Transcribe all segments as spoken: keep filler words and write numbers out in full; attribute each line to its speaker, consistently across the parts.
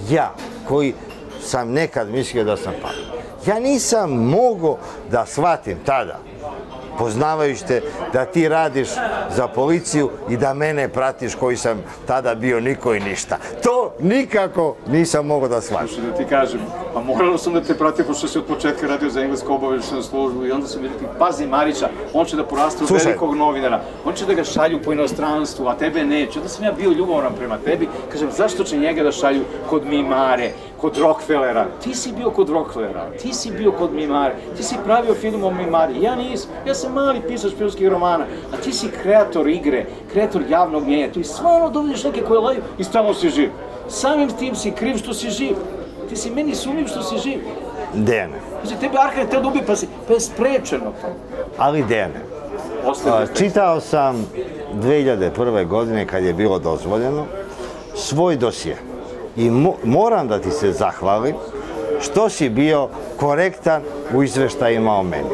Speaker 1: ja, koji sam nekad mislio da sam pametan, ja nisam mogao da shvatim tada, poznavajući te, da ti radiš za policiju i da mene pratiš koji sam tada bio niko i ništa. To nikako nisam mogao da shvatim.
Speaker 2: Da ti kažem, pa moralo sam da te pratim, pošto si od početka radio za englesku obaveštajnu službu i onda sam mi rekli, pazi Marića, on će da poraste u velikog novinara, on će da ga šalju po inostranstvu, a tebe neće. Onda sam ja bio ljubomoran prema tebi, kažem, zašto će njega da šalju kod Mimare, kod Rockefellera? Ti si bio kod Rockefellera, ti si bio kod Mimare, ti si pravio film o Mimari, ja nisam, ja sam mali pisač špijunskih romana, a ti si kreator igre, kreator javnog mjenja, ti stvarno dovodiš neke koje laju i stalno si živ. Samim tim si kriv što si živ. Ti si meni sumnjiv što si živ.
Speaker 1: Dejane.
Speaker 2: Znači, tebe Arkan je teo da ubi, pa je sprečeno to.
Speaker 1: Ali Dejane, čitao sam dve hiljade prve. godine kad je bilo dozvoljeno svoj dosje i moram da ti se zahvalim što si bio korektan u izveštajima o meni.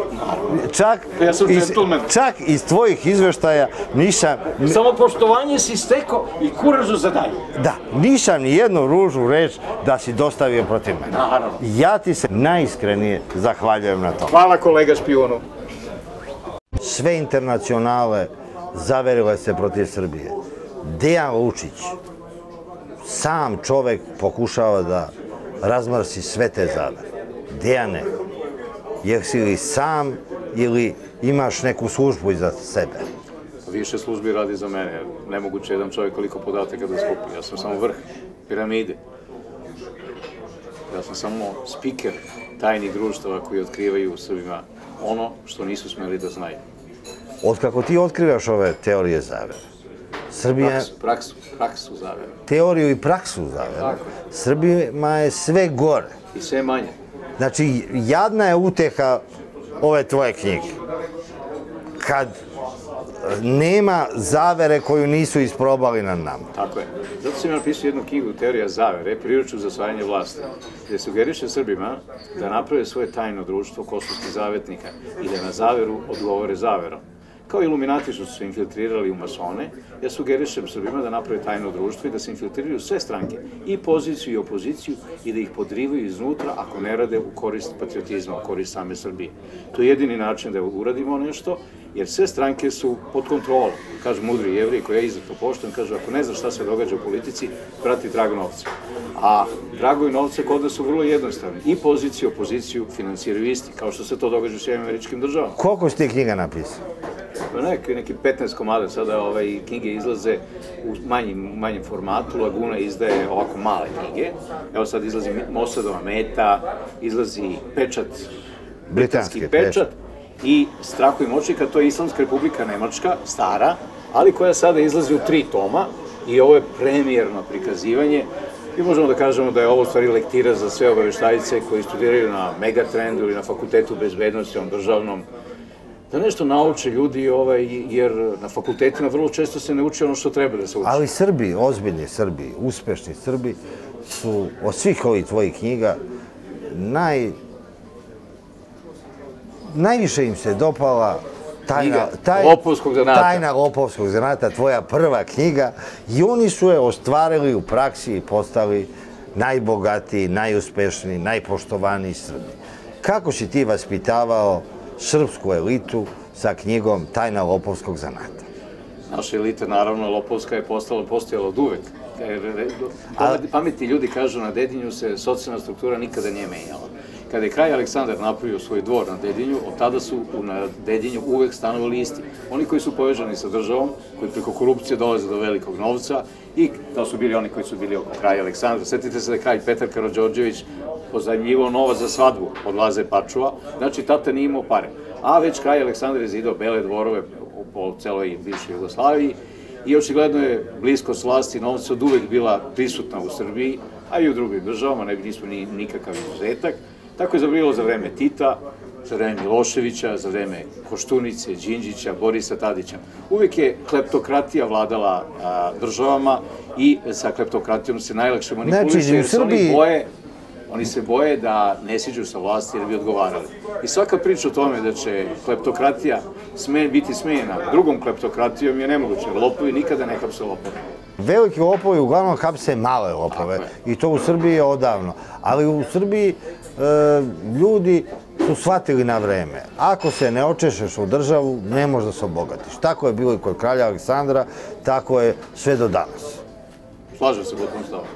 Speaker 1: Čak iz tvojih izveštaja nisam...
Speaker 2: Samopoštovanje si stekao i kuražu za dalje.
Speaker 1: Da, nisam ni jednu ružnu reč da si dostavio protiv mene.
Speaker 2: Naravno.
Speaker 1: Ja ti se najiskrenije zahvaljujem na to.
Speaker 2: Hvala kolega špijunu.
Speaker 1: Sve internacionale zaverile se protiv Srbije. Dejan Vučić, sam čovek pokušava da razmrsi sve te zavere. Dejane, jesi li sam ili imaš neku službu iza sebe?
Speaker 2: Više službi radi za mene. Nemoguće jedan čovjek koliko podataka da skupi. Ja sam samo vrh piramide. Ja sam samo spiker tajnih društava koji otkrivaju u Srbima ono što nisu smeli da znaju.
Speaker 1: Otkako ti otkrivaš ove teorije zavere, Srbija...
Speaker 2: Praksu, praksu zavere.
Speaker 1: Teoriju i praksu zavere. Srbima je sve gore.
Speaker 2: I sve manje.
Speaker 1: Znači, jadna je uteha ove tvoje knjige. Kad nema zavere koju nisu isprobali na nama.
Speaker 2: Tako je. Zato sam ja napisao jednu knjigu, Teorija zavere, priručnik za osvajanje vlasti, gde sugeriše Srbima da naprave svoje tajno društvo kosovskih zavetnika i da na zaveru odgovore zaverom. Kao iluminati što su se infiltrirali u masone, ja sugerišem Srbima da naprave tajno društvo i da se infiltriraju sve stranke, i poziciju i opoziciju, i da ih podrivaju iznutra ako ne rade u korist patriotizma, u korist same Srbije. To je jedini način da uradimo nešto, jer sve stranke su pod kontrolom. Kažu mudri Jevriji, koji ja izuzetno poštujem, kažu ako ne znaš šta se događa u politici, prati trag novca. A tragovi novca kod nas su vrlo jednostavni. I poziciju, opoziciju finansiraju isti, kao što se to događa u Sjedinjenim Američkim Državama.
Speaker 1: Koliko si ti knjiga napisao?
Speaker 2: Neki petnaest komada, sada knjige izlaze u manjem formatu, Laguna izdaje ovako male knjige, evo sad izlazi Mosadova meta, izlazi pečat, britanski pečat i Strahu i moćnika, to je Islamska republika Nemačka, stara, ali koja sada izlazi u tri toma i ovo je premijerno prikazivanje i možemo da kažemo da je ovo stvari lektira za sve obaveštajice koji studiraju na Megatrendu ili na Fakultetu bezbednosti, on državnom, da nešto nauče ljudi, jer na fakultetima vrlo često se ne uči ono što treba da se uči.
Speaker 1: Ali Srbi, ozbiljni Srbi, uspešni Srbi, su od svih ovih tvojih knjiga naj... najviše im se dopala Tajna lopovskog zanata, tvoja prva knjiga, i oni su je ostvarili u praksi i postali najbogatiji, najuspešniji, najpoštovaniji Srbi. Kako si ti vaspitavao srpsku elitu sa knjigom Tajna lopovskog zanata?
Speaker 2: Naša elita, naravno, lopovska je postojala od uvek. Pametni ljudi kažu na Dedinju se socijalna struktura nikada nije menjala. Kada je kralj Aleksandar napravio svoj dvor na Dedinju, od tada su na Dedinju uvek stanovali isti. Oni koji su povežani sa državom, koji preko korupcije dolaze do velikog novca, i to su bili oni koji su bili oko kralja Aleksandra. Sjetite se da je kralj Petar Karađorđević pozajmljivao novac za svadbu od Laze Pačua, znači tata nije imao pare. A već kralj Aleksandar je zidao bele dvorove po celoj bivšoj Jugoslaviji i očigledno je bliskost vlasti novca od uvek bila prisutna u Srbiji, a i u drugim državama, ne nismo ni nikakav izuzetak. Tako je zavrilo za vreme Tita, za vreme Miloševića, za vreme Koštunice, Đinđića, Borisa Tadića. Uvek je kleptokratija vladala državama i sa kleptokratijom se najlakše manipuliše, jer se oni boje Oni se boje da ne siđu sa vlasti jer bi odgovarali. I svaka priča o tome da će kleptokratija biti smenjena drugom kleptokratijom je nemoguće. Lopovi nikada ne hapse lopove.
Speaker 1: Veliki lopovi uglavnom hapse male lopove i to u Srbiji je odavno. Ali u Srbiji ljudi su shvatili na vreme. Ako se ne očešeš u državu, ne možeš da se obogatiš. Tako je bilo i kod kralja Aleksandra, tako je sve do danas.
Speaker 2: Slažem se potom s tobom.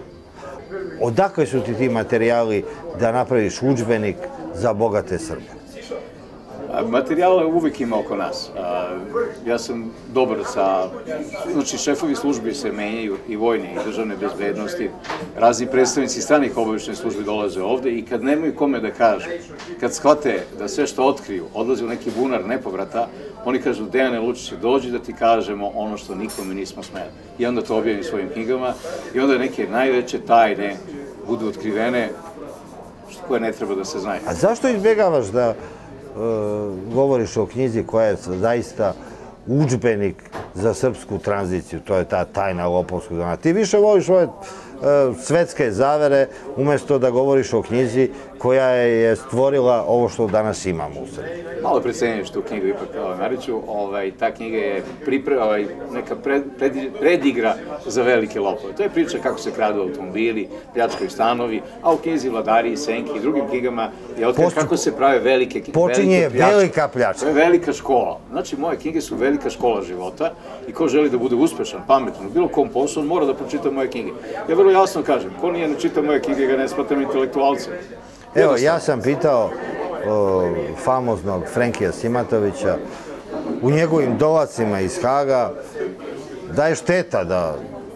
Speaker 1: Odakle su ti ti materijali da napraviš udžbenik za bogate Srbe?
Speaker 2: Materijala uvijek ima oko nas. Ja sam dobar sa... Znači, šefovi službi se menjaju, i vojne, i državne bezbednosti. Razni predstavnici stranih obavještajnih službi dolaze ovde i kad nemaju kome da kažu, kad shvate da sve što otkriju odlazi u neki bunar nepovrata, oni kažu, Dejane Lučiću, dođi da ti kažemo ono što nikome nismo smeli. I onda to objavim svojim knjigama i onda neke najveće tajne budu otkrivene koje ne treba da se znaju.
Speaker 1: A zašto izbjegavaš da govoriš o knjizi koja je zaista udžbenik za srpsku tranziciju, to je ta tajna lopovskog dana. Ti više voliš ove svetske zavere umjesto da govoriš o knjizi koja je stvorila ovo što danas imamo u Srbiji.
Speaker 2: Malo precenjuješ tu knjigu ipak, Mariću. Ta knjiga je neka predigra za velike lopove. To je priča kako se kradu automobili, pljačkaju stanovi, a u knjizi Vladari i senke i drugim knjigama je otkrio kako se prave velike pljačke.
Speaker 1: Počinje velika pljačka.
Speaker 2: To je velika škola. Znači, moje knjige su velika škola života i ko želi da bude uspešan, pametan, u bilo kom poslu, on mora da pročita moje knjige. Ja vrlo jasno kažem, ko nije ne čita moje knjige, ga ne smatram intelektualcem.
Speaker 1: Evo, ja sam pitao famoznog Frenkija Simatovića u njegovim dolacima iz Haga da je šteta da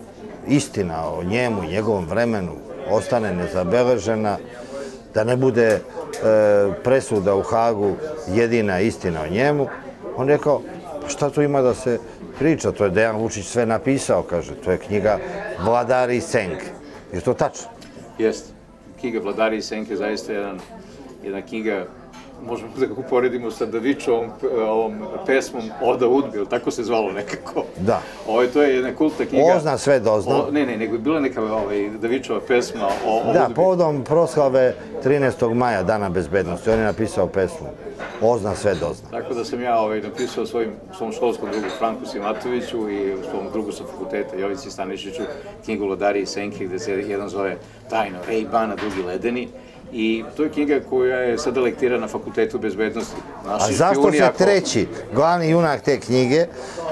Speaker 1: istina o njemu i njegovom vremenu ostane nezabeležena, da ne bude presuda u Hagu jedina istina o njemu. On rekao, pa šta tu ima da se priča, to je Dejan Vučić sve napisao, kaže, to je knjiga Vladari i senke. Je to tačno?
Speaker 2: Jeste. Knjiga Vladari i senke zaista je jedna knjiga, možemo da ga uporedimo sa Davičovom pesmom Oda Udbi, ili tako se zvalo nekako.
Speaker 1: Da.
Speaker 2: To je jedna kultna knjiga.
Speaker 1: Ozna sve dozna.
Speaker 2: Ne, ne, nego je bila neka Davičova pesma o Udbi.
Speaker 1: Da, povodom proslave trinaestog maja, Dana bezbednosti, on je napisao pesmu Ozna sve dozna.
Speaker 2: Tako da sam ja napisao svom školskom drugu Franku Simatoviću i svom drugu sa fakulteta Jovici Stanišiću knjigu Vladari i senke, gde se jedan zove tajno Ej Bana, drugi ledeni. I to je knjiga koja je sada lektira na Fakultetu bezbednosti.
Speaker 1: A zašto se treći, glavni junak te knjige,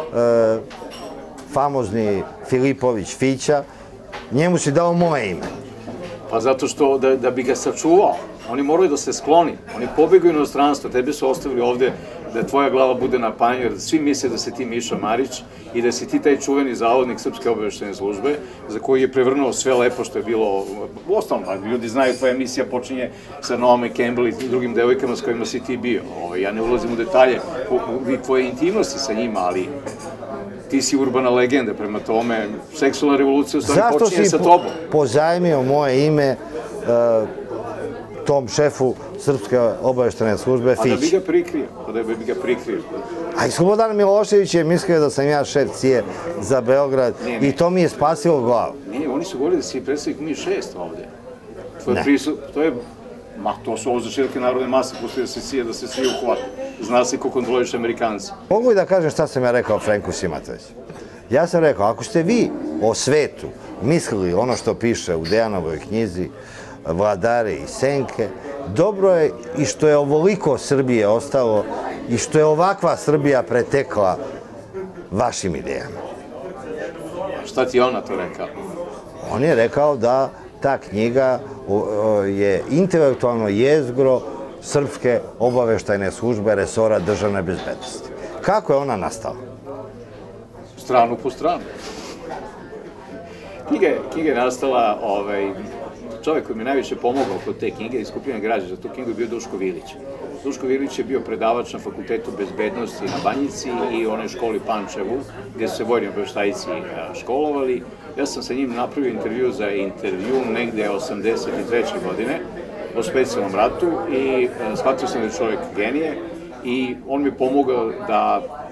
Speaker 1: famozni Filipović Fića, njemu si dao moje ime?
Speaker 2: Pa zato što da bi ga sačuvao, oni moraju da se skloni, oni pobegaju u inostranstvo, tebe su ostavili ovde da tvoja glava bude na panju, jer svi misle da si ti Miša Marić i da si ti taj čuveni zavodnik Srpske obavještajne službe, za koji je prevrnuo sve lepo što je bilo, u ostalom, ljudi znaju, tvoja emisija počinje sa Naomi Campbell i drugim devojkama s kojima si ti bio. Ja ne ulazim u detalje tvoje intimnosti sa njima, ali ti si urbana legenda, prema tome, seksualna revolucija u stvari počinje sa tobom.
Speaker 1: Zašto si pozajmio moje ime tom šefu Srpske obavještajne službe Fić?
Speaker 2: A da bi ga prikrio, a da bi ga prikrio.
Speaker 1: A i Slobodan Milošević je mislio da sam ja šef C I E za Beograd i to mi je spasilo glavu.
Speaker 2: Ne, oni su govorili da si predstavnik Mi šest ovde. To je, ma to su ovo za široke narodne mase, postoji da se C I E, da se svi uhvate. Zna se ko kontroliš Amerikanci.
Speaker 1: Mogu li da kažem šta sam ja rekao Frenku Simatoviću? Ja sam rekao, ako ste vi o svetu mislili ono što piše u Dejanovoj knjizi Vladari i senke, dobro je i što je ovoliko Srbije ostalo i što je ovakva Srbija pretekla vašim idejama.
Speaker 2: Šta ti je ona to rekao?
Speaker 1: On je rekao da ta knjiga je intelektualno jezgro Srpske obavještajne službe resora državne bezbednosti. Kako je ona nastala?
Speaker 2: Stranu po stranu. Knjiga je nastala, čovjek koji mi najviše pomogao kod te knjige i skupljene građe za tu knjigu je bio Duško Vilić. Duško Vilić je bio predavač na Fakultetu bezbednosti na Banjici i onoj školi Pančevu, gdje su se vojni obavještajci školovali. Ja sam sa njim napravio intervju za intervju negde osamdeset treće godine o specijalnom ratu i shvatio sam da je čovjek genije i on mi pomogao da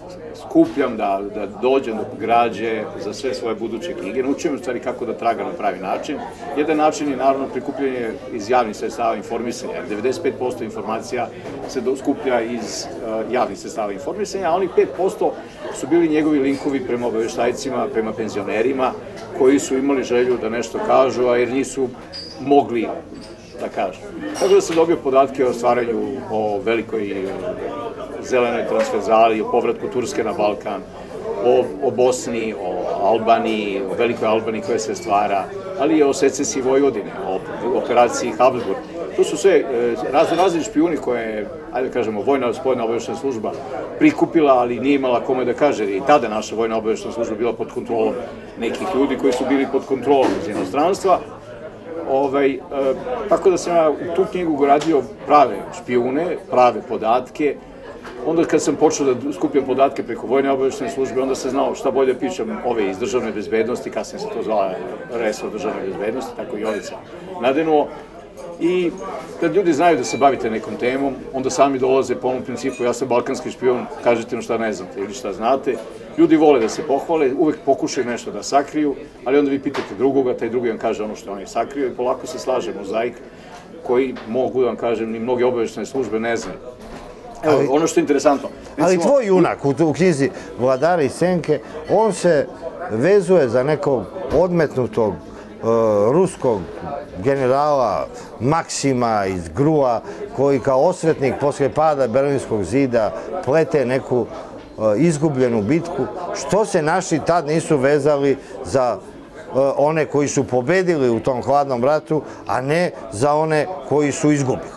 Speaker 2: skupljam, da, da dođem do građe za sve svoje buduće knjige. Naučujem u stvari kako da traga na pravi način. Jedan način je naravno prikupljanje iz javnih sredstava informisanja, jer devedeset pet posto informacija se skuplja iz uh, javnih sredstava informisanja, a onih pet posto su bili njegovi linkovi prema obaveštajcima, prema penzionerima, koji su imali želju da nešto kažu, a jer nisu mogli da kažu. Tako da sam dobio podatke o stvaranju, o velikoj zelenoj transverzali, o povratku Turske na Balkan, o, o Bosni, o Albaniji, o velikoj Albaniji koja se stvara, ali i o secesiji Vojvodine, o operaciji Habsburg. To su sve razno razni špijuni koje je, ajde da kažemo, vojna spoljna obaveštajna služba prikupila, ali nije imala kome da kaže. I tada naša vojna obaveštajna služba bila pod kontrolom nekih ljudi koji su bili pod kontrolom iz inostranstva. Ovaj, e, tako da sam ja u tu knjigu ugradio prave špijune, prave podatke. Onda kad sam počeo da skupljam podatke preko vojne obaveštajne službe, onda sam znao šta bolje pišem ove iz državne bezbednosti, kasnije se to zvala resor državne bezbednosti, tako i Jovica nadenuo. I kad ljudi znaju da se bavite nekom temom, onda sami dolaze po ovom principu, ja sam balkanski špijun, kažete nam šta ne znate ili šta znate. Ljudi vole da se pohvale, uvek pokušaju nešto da sakriju, ali onda vi pitate drugoga, taj drugi vam kaže ono što oni sakriju i polako se slaže mozaik koji, mogu da vam kažem, ni mnoge obaveštajne službe ne znaju. Evo, ono što je interesantno.
Speaker 1: Ali tvoj junak u knjizi Vladari i senke, on se vezuje za nekog odmetnutog ruskog generala Maksima iz Grua, koji kao osvetnik posle pada Berlinskog zida plete neku izgubljenu bitku. Što se naši tad nisu vezali za one koji su pobedili u tom hladnom ratu, a ne za one koji su izgubili?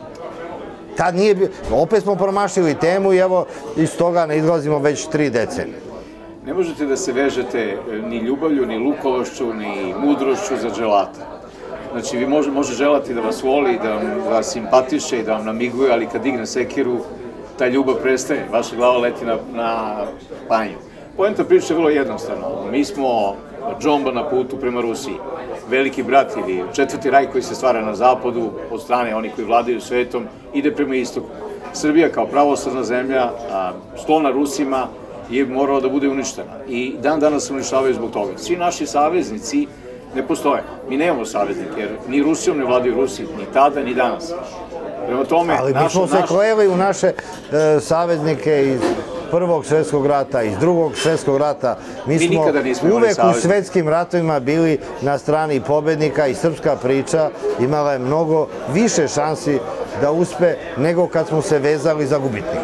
Speaker 1: Tad nije bilo, opet smo promašili temu i evo iz toga ne izlazimo već tri decenije.
Speaker 2: Ne možete da se vežete ni ljubavlju, ni lukavošću, ni mudrošću za dželata. Znači, vi može, može želati da vas voli, da vas simpatiše i da vam namiguje, ali kad digne sekiru, ta ljubav prestaje, vaša glava leti na, na panju. Poenta priče je vrlo jednostavno. Mi smo džomba na putu prema Rusiji. Veliki brat ili četvrti raj koji se stvara na zapadu, od strane onih koji vladaju svetom, ide prema istoku. Srbija kao pravoslavna zemlja, sklona Rusima, je morala da bude uništena. I dan danas se uništavaju zbog toga. Svi naši saveznici ne postoje. Mi nemamo saveznike, jer ni Rusijom ne vladaju Rusi, ni tada, ni danas. Prema tome,
Speaker 1: ali mi smo se kleli u naše saveznike iz Prvog svjetskog rata, iz Drugog svjetskog rata. Mi smo uvek u svjetskim ratovima bili na strani pobednika i srpska priča imala je mnogo više šansi da uspe nego kad smo se vezali za gubitnika.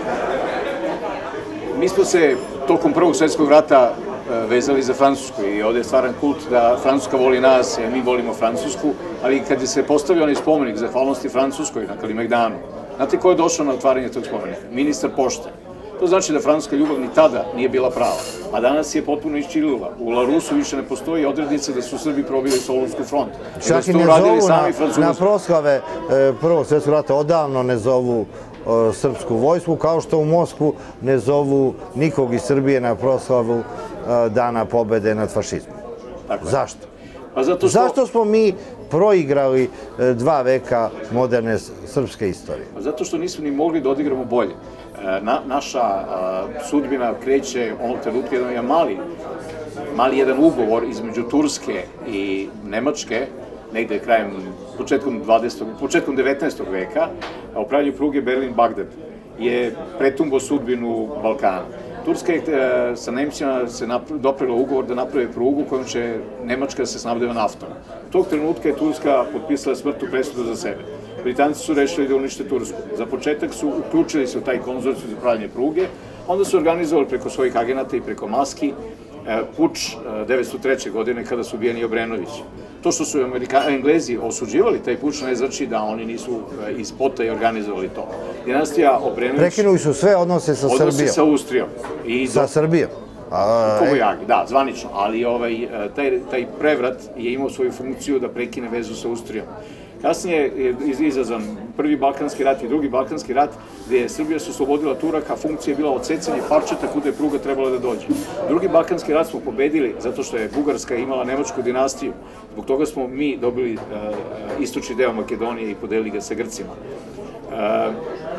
Speaker 2: Mi smo se tokom Prvog svjetskog rata vezali za Francusku i ovdje je stvaran kult da Francuska voli nas, a mi volimo Francusku, ali kad je se postavio onaj spomenik zahvalnosti Francuskoj na Kalimegdanu, znate ko je došao na otvaranje tog spomenika? Ministar pošte. To znači da francuska ljubav ni tada nije bila prava, a danas je potpuno iščilila. U Larusu više ne postoji odrednica da su Srbi probili Solunsku front.
Speaker 1: Čak i ne zovu na proslave Prvog svjetskog rata, odavno ne zovu srpsku vojsku, kao što u Moskvu ne zovu nikog iz Srbije na proslavu Dana pobede nad fašizmom. Zašto? Zašto smo mi proigrali dva veka moderne srpske istorije?
Speaker 2: Zato što nismo ni mogli da odigramo bolje. Naša sudbina kreće onog trenutka jedan mali, mali jedan ugovor između Turske i Nemačke, negde krajem, početkom dvadesetog, početkom devetnaestog veka, o pravlju pruge Berlin-Bagdad je pretumbo sudbinu Balkana. Turska je sa Nemcima se doprela ugovor da naprave prugu kojom će Nemačka se snabdeva naftom. Tog trenutka je Turska potpisala smrtnu presudu za sebe. Britanci su rešili da unište Tursku. Za početak su uključili se u taj konzorcij za pravljanje pruge, onda su organizovali preko svojih agenata i preko maski puč devetsto treće. godine kada su ubijeni Obrenović. To što su Englezi osuđivali taj puč ne znači da oni nisu iz pota i organizovali to. Dinastija Obrenović...
Speaker 1: Prekinuli su sve odnose sa Srbijom.
Speaker 2: Odnose sa Austrijom.
Speaker 1: Sa Srbijom.
Speaker 2: Kobojagi, da, zvanično. Ali taj prevrat je imao svoju funkciju da prekine vezu sa Austrijom. Kasnije je izazvan prvi Balkanski rat i drugi Balkanski rat, gde je Srbija se oslobodila Turaka, funkcija je bila odsecanje parčeta kuda je pruga trebala da dođe. Drugi Balkanski rat smo pobedili zato što je Bugarska imala nemačku dinastiju. Zbog toga smo mi dobili istočni deo Makedonije i podelili ga sa Grcima.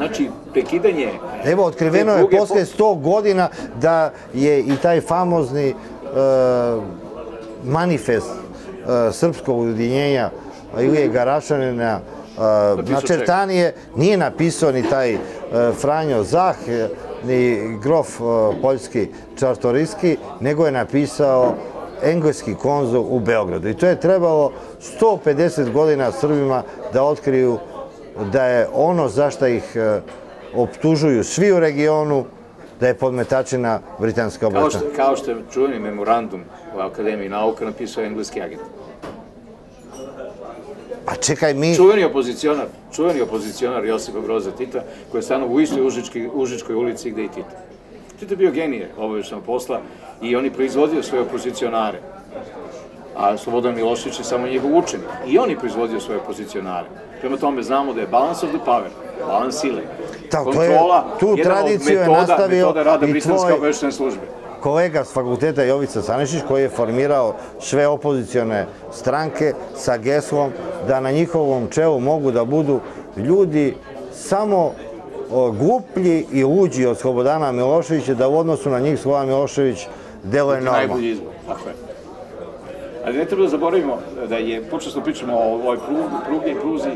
Speaker 2: Znači, prekidanje...
Speaker 1: Evo, otkriveno je posle sto godina da je i taj famozni manifest srpskog ujedinjenja Ilije Garašanina načrtanije, nije napisao ni taj Franjo Zah, ni grof poljski Čartoriski, nego je napisao engleski konzul u Beogradu. I to je trebalo sto pedeset godina Srbima da otkriju da je ono zašto ih optužuju svi u regionu, da je podmetačina britanska obaveštenja.
Speaker 2: Kao što je čuveni memorandum u Akademiji nauka napisao engleski agent.
Speaker 1: A čekaj, mi...
Speaker 2: Čuveni opozicionar, čuveni opozicionar Josipa Broza Tita, koji je stanovao u istoj Užičkoj ulici gde i Tito. Tito je bio genije obaveštenog posla i on je proizvodio svoje opozicionare. A Slobodan Milošević je samo njegov učenik. I on je proizvodio svoje opozicionare. Prema tome znamo da je balance of the power, balans sile, kontrola, jedna od metoda rada britanske obaveštajne službe.
Speaker 1: Kolega s fakulteta Jovica Stanišić, koji je formirao sve opozicione stranke sa geslom da na njihovom čelu mogu da budu ljudi samo gluplji i luđi od Slobodana Miloševića, da u odnosu na njih Slobodan Milošević deluje normalno.
Speaker 2: Najbolji izbor, tako je. Ali ne treba da zaboravimo da je, počesto pričamo o ovoj prugi i pruzi,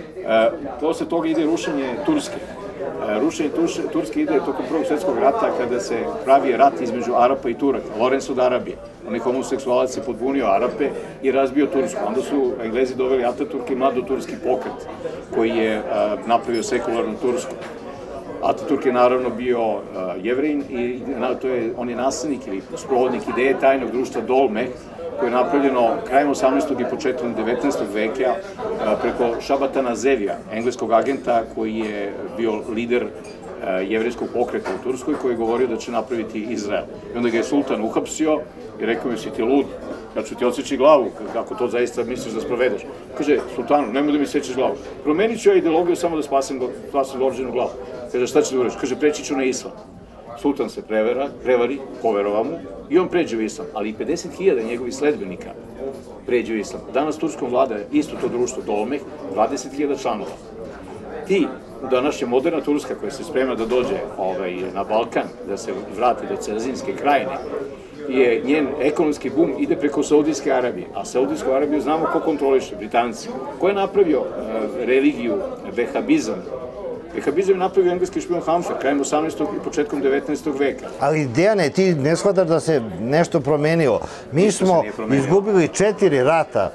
Speaker 2: posle toga ide rušenje Turske. Rušenje Turske ide tokom Prvog svjetskog rata kada se pravi rat između Arapa i Turaka. Lorenz od Arabije, onaj homoseksualac je podbunio Arape i razbio Tursku. Onda su Englezi doveli Ataturk i mladoturski pokret koji je napravio sekularnu Tursku. Ataturk je naravno bio Jevrejin i on je naslednik ili sprovodnik ideje tajnog društva Dolmeh, koje je napravljeno krajem osamnaestog i početkom devetnaestog veka preko Šabatana Zevija, engleskog agenta koji je bio lider jevrejskog pokreta u Turskoj, koji je govorio da će napraviti Izrael. I onda ga je sultan uhapsio i rekao mi, si ti lud, ja ću ti odseći glavu, kako to zaista misliš da sprovedeš. Kaže, sultanu, nemoj da mi sećeš glavu. Promenit ću ja ideologiju samo da spasem Lorđinu glavu. Kaže, šta će da uraš? Kaže, preći ću na islam. Sultan se prevari, poverova mu i on pređe u islam, ali i pedeset hiljada njegovih sledbenika pređe u islam. Danas Turskom vlada isto to društvo Dolmeh, dvadeset hiljada članova. Ti, današnja moderna Turska koja se sprema da dođe na Balkan, da se vrati do Cerzinske krajine, je njen ekonomski bum ide preko Saudijske Arabije, a Saudijsku Arabiju znamo ko kontroliše, Britanci. Ko je napravio religiju, vehabizam? Vehabizam je napravio engleski špijun Humphrey, krajem osamnaestog i početkom devetnaestog veka.
Speaker 1: Ali Dejane, ti ne shvataš da se nešto promenilo. Mi smo izgubili četiri rata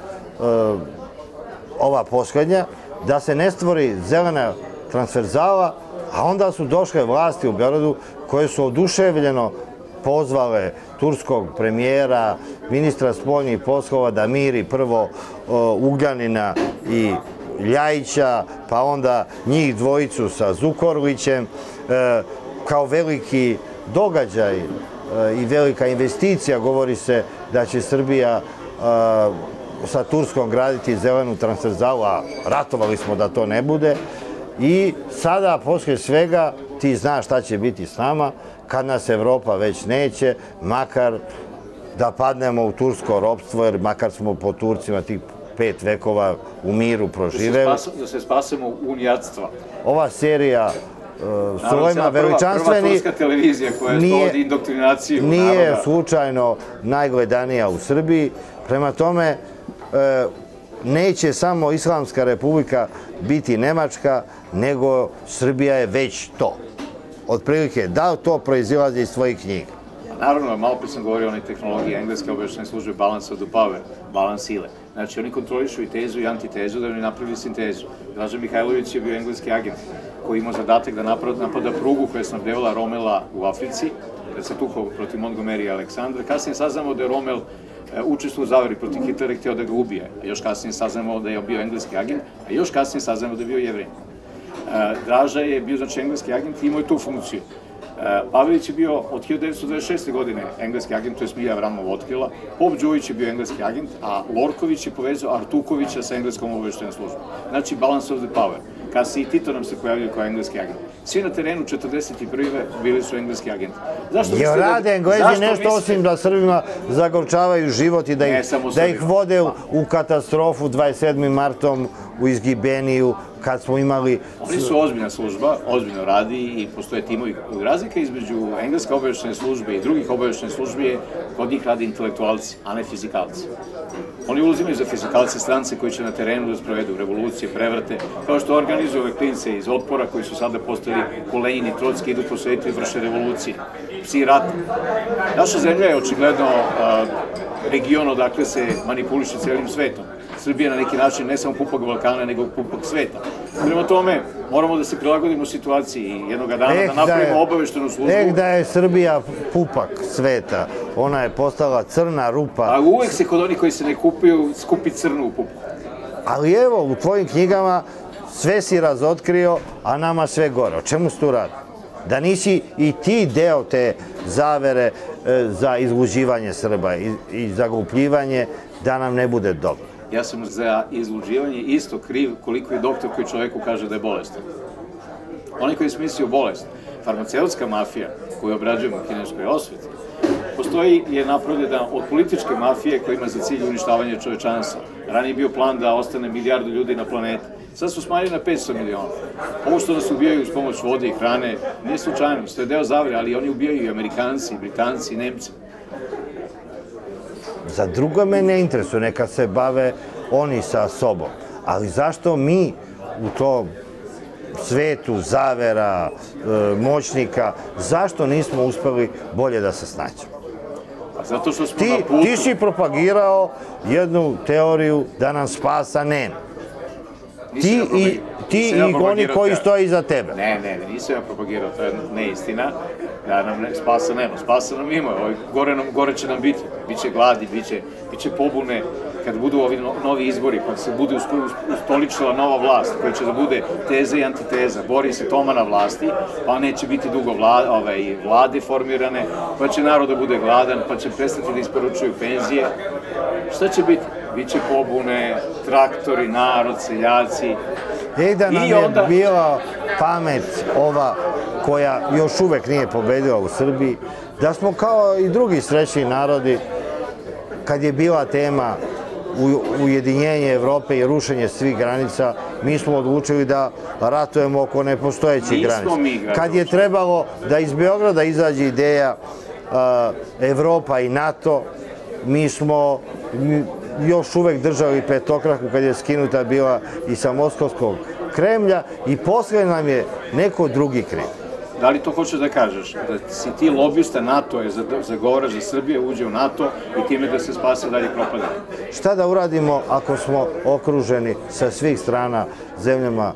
Speaker 1: ova poslednja, da se ne stvori zelena transverzala, a onda su došle vlasti u Beogradu koje su oduševljeno pozvale turskog premijera, ministra spoljnih poslova da miri prvo Ugljanina i Ljajića, pa onda njih dvojicu sa Zukorlićem, kao veliki događaj i velika investicija. Govori se da će Srbija sa Turskom graditi zelenu transverzalu, a ratovali smo da to ne bude. I sada, posle svega, ti znaš šta će biti s nama, kad nas Evropa već neće, makar da padnemo u tursko ropstvo, jer makar smo po Turcima tih pet vekova u miru proživeli.
Speaker 2: Da se spasemo unijatstva.
Speaker 1: Ova serija Sulejman Veličanstveni
Speaker 2: prva turska televizija koja sprovodi indoktrinaciju naroda.
Speaker 1: Nije slučajno najgledanija u Srbiji. Prema tome, neće samo Islamska republika biti Nemačka, nego Srbija je već to. Otprilike, da li to proizilazi iz svojih knjiga?
Speaker 2: Naravno, malo pre sam govorio o onoj tehnologiji engleske obaveštajne službe balance of the power, balans sile. Znači, oni kontrolišu i tezu i antitezu da bi napravili sintezu. Draža Mihajlović je bio engleski agent koji imao zadatak da napada prugu koja je snabdevala Romela u Africi, kad se tukao protiv Montgomery i Aleksandra. Kasnije saznamo da je Romel učestvovao u zavari protiv Hitlera i htio da ga ubije. Još kasnije saznamo da je bio engleski agent, a još kasnije saznamo da je bio Jevrin. Draža je bio, znači, engleski agent i imao je tu funkciju. Pavelić je bio od hiljadu devetsto dvadeset šeste. godine engleski agent, to je Smilja Avramov otkrila, Pop Đujić je bio engleski agent, a Lorković je povezao Artukovića sa engleskom obaveštajnom službom. Znači, balance of the power. Kasnije i Tito nam se pojavljaju kao engleski agent. Svi na terenu četrdeset prve bili su engleski agenti.
Speaker 1: Jel rade Englezi nešto osim da Srbima zagorčavaju život i da ih vode u katastrofu dvadeset sedmim martom u izgibeniju kad smo imali...
Speaker 2: Oni su ozbiljna služba, ozbiljno radi i postoje timovi. Razlika između engleske obavještajne službe i drugih obavještajnih službi je kod njih radi intelektualci, a ne fizikalci. Oni uzimaju za fizikalce strance koji će na terenu da sprovedu revolucije, prevrate, kao što organizuju ove klince iz otpora koji su sada postali Kolejin i Trotski, idu po svetu i vrše revolucije. Psi rata. Naša zemlja je očigledno region odakle se manipuliše celim svetom. Srbija na neki način ne samo pupak Balkana, nego pupak sveta. Prema tome, moramo da se prilagodimo situaciji i jednoga dana da napravimo obaveštenu službu.
Speaker 1: Tek da je Srbija pupak sveta, ona je postala crna rupa.
Speaker 2: A uvek se kod onih koji se ne kupuju, skupi crnu u pupu.
Speaker 1: Ali evo, u tvojim knjigama sve si razotkrio, a nama sve gore. O čemu se tu radi? Da nisi i ti deo te zavere za izluđivanje Srba i zaglupljivanje, da nam ne bude dobro.
Speaker 2: Ja sam za izluđivanje isto kriv koliko i doktor koji čoveku kaže da je bolestan. Onaj koji je smislio bolest, farmaceutska mafija koju obrađujemo u kineskoj osveti, postoji je napravljena od političke mafije koja ima za cilj uništavanje čovečanstva. Ranije je bio plan da ostane milijardu ljudi na planeti. Sad su smanjili na petsto miliona. Ovo što nas ubijaju uz pomoć vode i hrane nije slučajno, to je deo zavere, ali oni ubijaju i Amerikanci, i Britanci, i Nemci.
Speaker 1: Za drugo me ne interesuje, neka se bave oni sa sobom. Ali zašto mi u tom svetu zavera, moćnika, zašto nismo uspeli bolje da se snađemo?
Speaker 2: Zato što smo na putu...
Speaker 1: Ti si propagirao jednu teoriju da nam spasa nema. Ti i oni koji stoji iza tebe.
Speaker 2: Ne, ne, nisam ja propagirao, to je neistina. Da nam spasa nema, spasa nam ima, gore će nam biti, bit će gladi, bit će pobune, kad budu ovi novi izbori, pa se bude ustoličila nova vlast, koja će da bude teza i antiteza, bori se Toma na vlasti, pa neće biti dugo vlade formirane, pa će narod da bude gladan, pa će prestati da isporučuju penzije. Šta će biti? Biće pobune, traktori, narod, seljaci.
Speaker 1: I da nam je bila pamet ova koja još uvek nije pobedila u Srbiji, da smo kao i drugi srećni narodi, kad je bila tema ujedinjenje Evrope i rušenje svih granica, mi smo odlučili da ratujemo oko nepostojećih granica. Kad je trebalo da iz Beograda izađe ideja Evropa i NATO, mi smo još uvek držali petokraku kad je skinuta bila i sa Moskovskog Kremlja i posle nam je neko drugi kriv.
Speaker 2: Da li to hoćeš da kažeš? Da si ti lobista NATO, je zagovaraš da Srbija uđe u NATO i time da se spase dalje propadanje?
Speaker 1: Šta da uradimo ako smo okruženi sa svih strana zemljama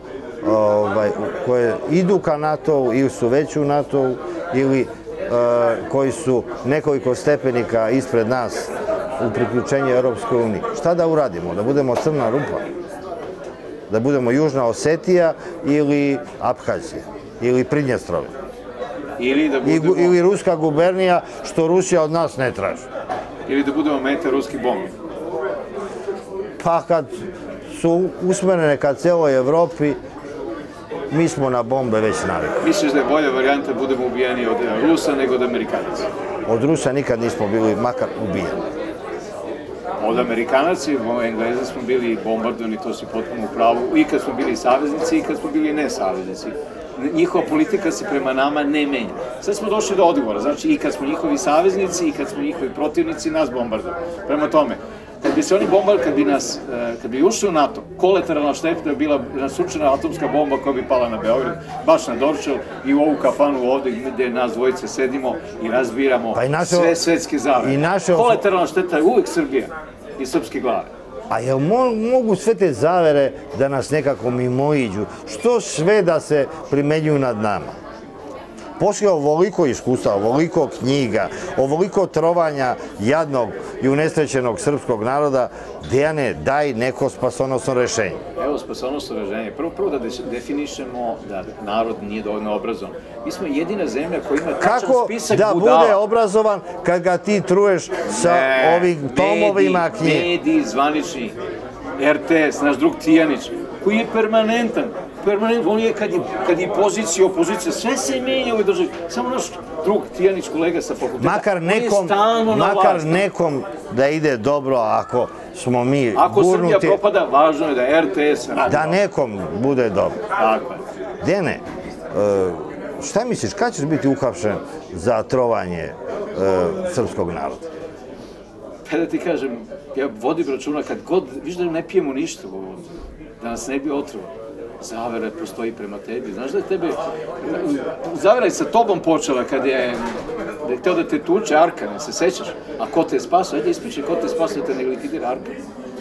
Speaker 1: koje idu ka NATO-u ili su već u NATO-u ili koji su nekoliko stepenika ispred nas u priključenju Europskoj uniji? Šta da uradimo? Da budemo crna rupa? Da budemo Južna Osetija ili Abhazija? Ili Pridnjestrovje? Ili Ruska gubernija, što Rusija od nas ne traži?
Speaker 2: Ili da budemo mete ruskih bombi?
Speaker 1: Pa kad su usmerene ka celoj Evropi, mi smo na bombe već navikli.
Speaker 2: Misliš da je bolja varijanta da budemo ubijeni od Rusa nego od Amerikanaca?
Speaker 1: Od Rusa nikad nismo bili makar ubijeni.
Speaker 2: Od Amerikanaca, od Engleza smo bili bombardovani, to si potpuno u pravu, i kad smo bili saveznici i kad smo bili ne saveznici. Njihova politika se prema nama ne menja. Sad smo došli do odgovora, znači i kad smo njihovi saveznici i kad smo njihovi protivnici, nas bombardovali. Prema tome, kad bi se oni bombardovali, kad bi nas, kad bi ušli u NATO, kolateralna šteta je bila nasučena atomska bomba koja bi pala na Beograd, baš na Dorčel i u ovu kafanu ovde gde nas dvojice sedimo i razbiramo sve svetske zavere. Kolateralna šteta je uvek Srbija i srpske glave.
Speaker 1: A jel mogu sve te zavere da nas nekako mimoiđu? Što sve da se primenjuju nad nama? Poslije ovoliko iskustva, ovoliko knjiga, ovoliko trovanja jadnog i unesrećenog srpskog naroda, Dejane, daj neko spasonosno rešenje.
Speaker 2: Evo spasonosno rešenje. Prvo da definišemo da narod nije dovoljno obrazovan. Mi smo jedina zemlja koja ima tačan spisak budala.
Speaker 1: Kako da bude obrazovan kad ga ti truješ sa ovim tomovima knjiga?
Speaker 2: Mediji, zvanični, R T S, naš drug Tijanić, koji je permanentan. permanentno, on je kad je, kad je pozicija, opozicija, sve se menja u ovoj državi. Samo naš drug Tijanić, kolega sa fakulteta,
Speaker 1: Makar nekom,
Speaker 2: on je stalno na
Speaker 1: makar
Speaker 2: vlasti.
Speaker 1: nekom da ide dobro, ako smo mi
Speaker 2: Ako
Speaker 1: gurnuti...
Speaker 2: Srbija propada, važno je da R T S radi.
Speaker 1: Da nekom bude dobro.
Speaker 2: Tako je.
Speaker 1: Dene, e, šta misliš, kad ćeš biti uhapšen za trovanje e, srpskog naroda?
Speaker 2: Pa da ti kažem, ja vodim računa kad god, viš da ne pijemo ništa ovdje, da nas ne bi otrovao. Zavera postoji prema tebi. Znaš da je tebe... Zavera je sa tobom počela kad je... Da je hteo da te tuče Arkan, se sećaš? A ko te je spasao? Ajde ispričaj ko te je spasao da te ne likvidira Arkan.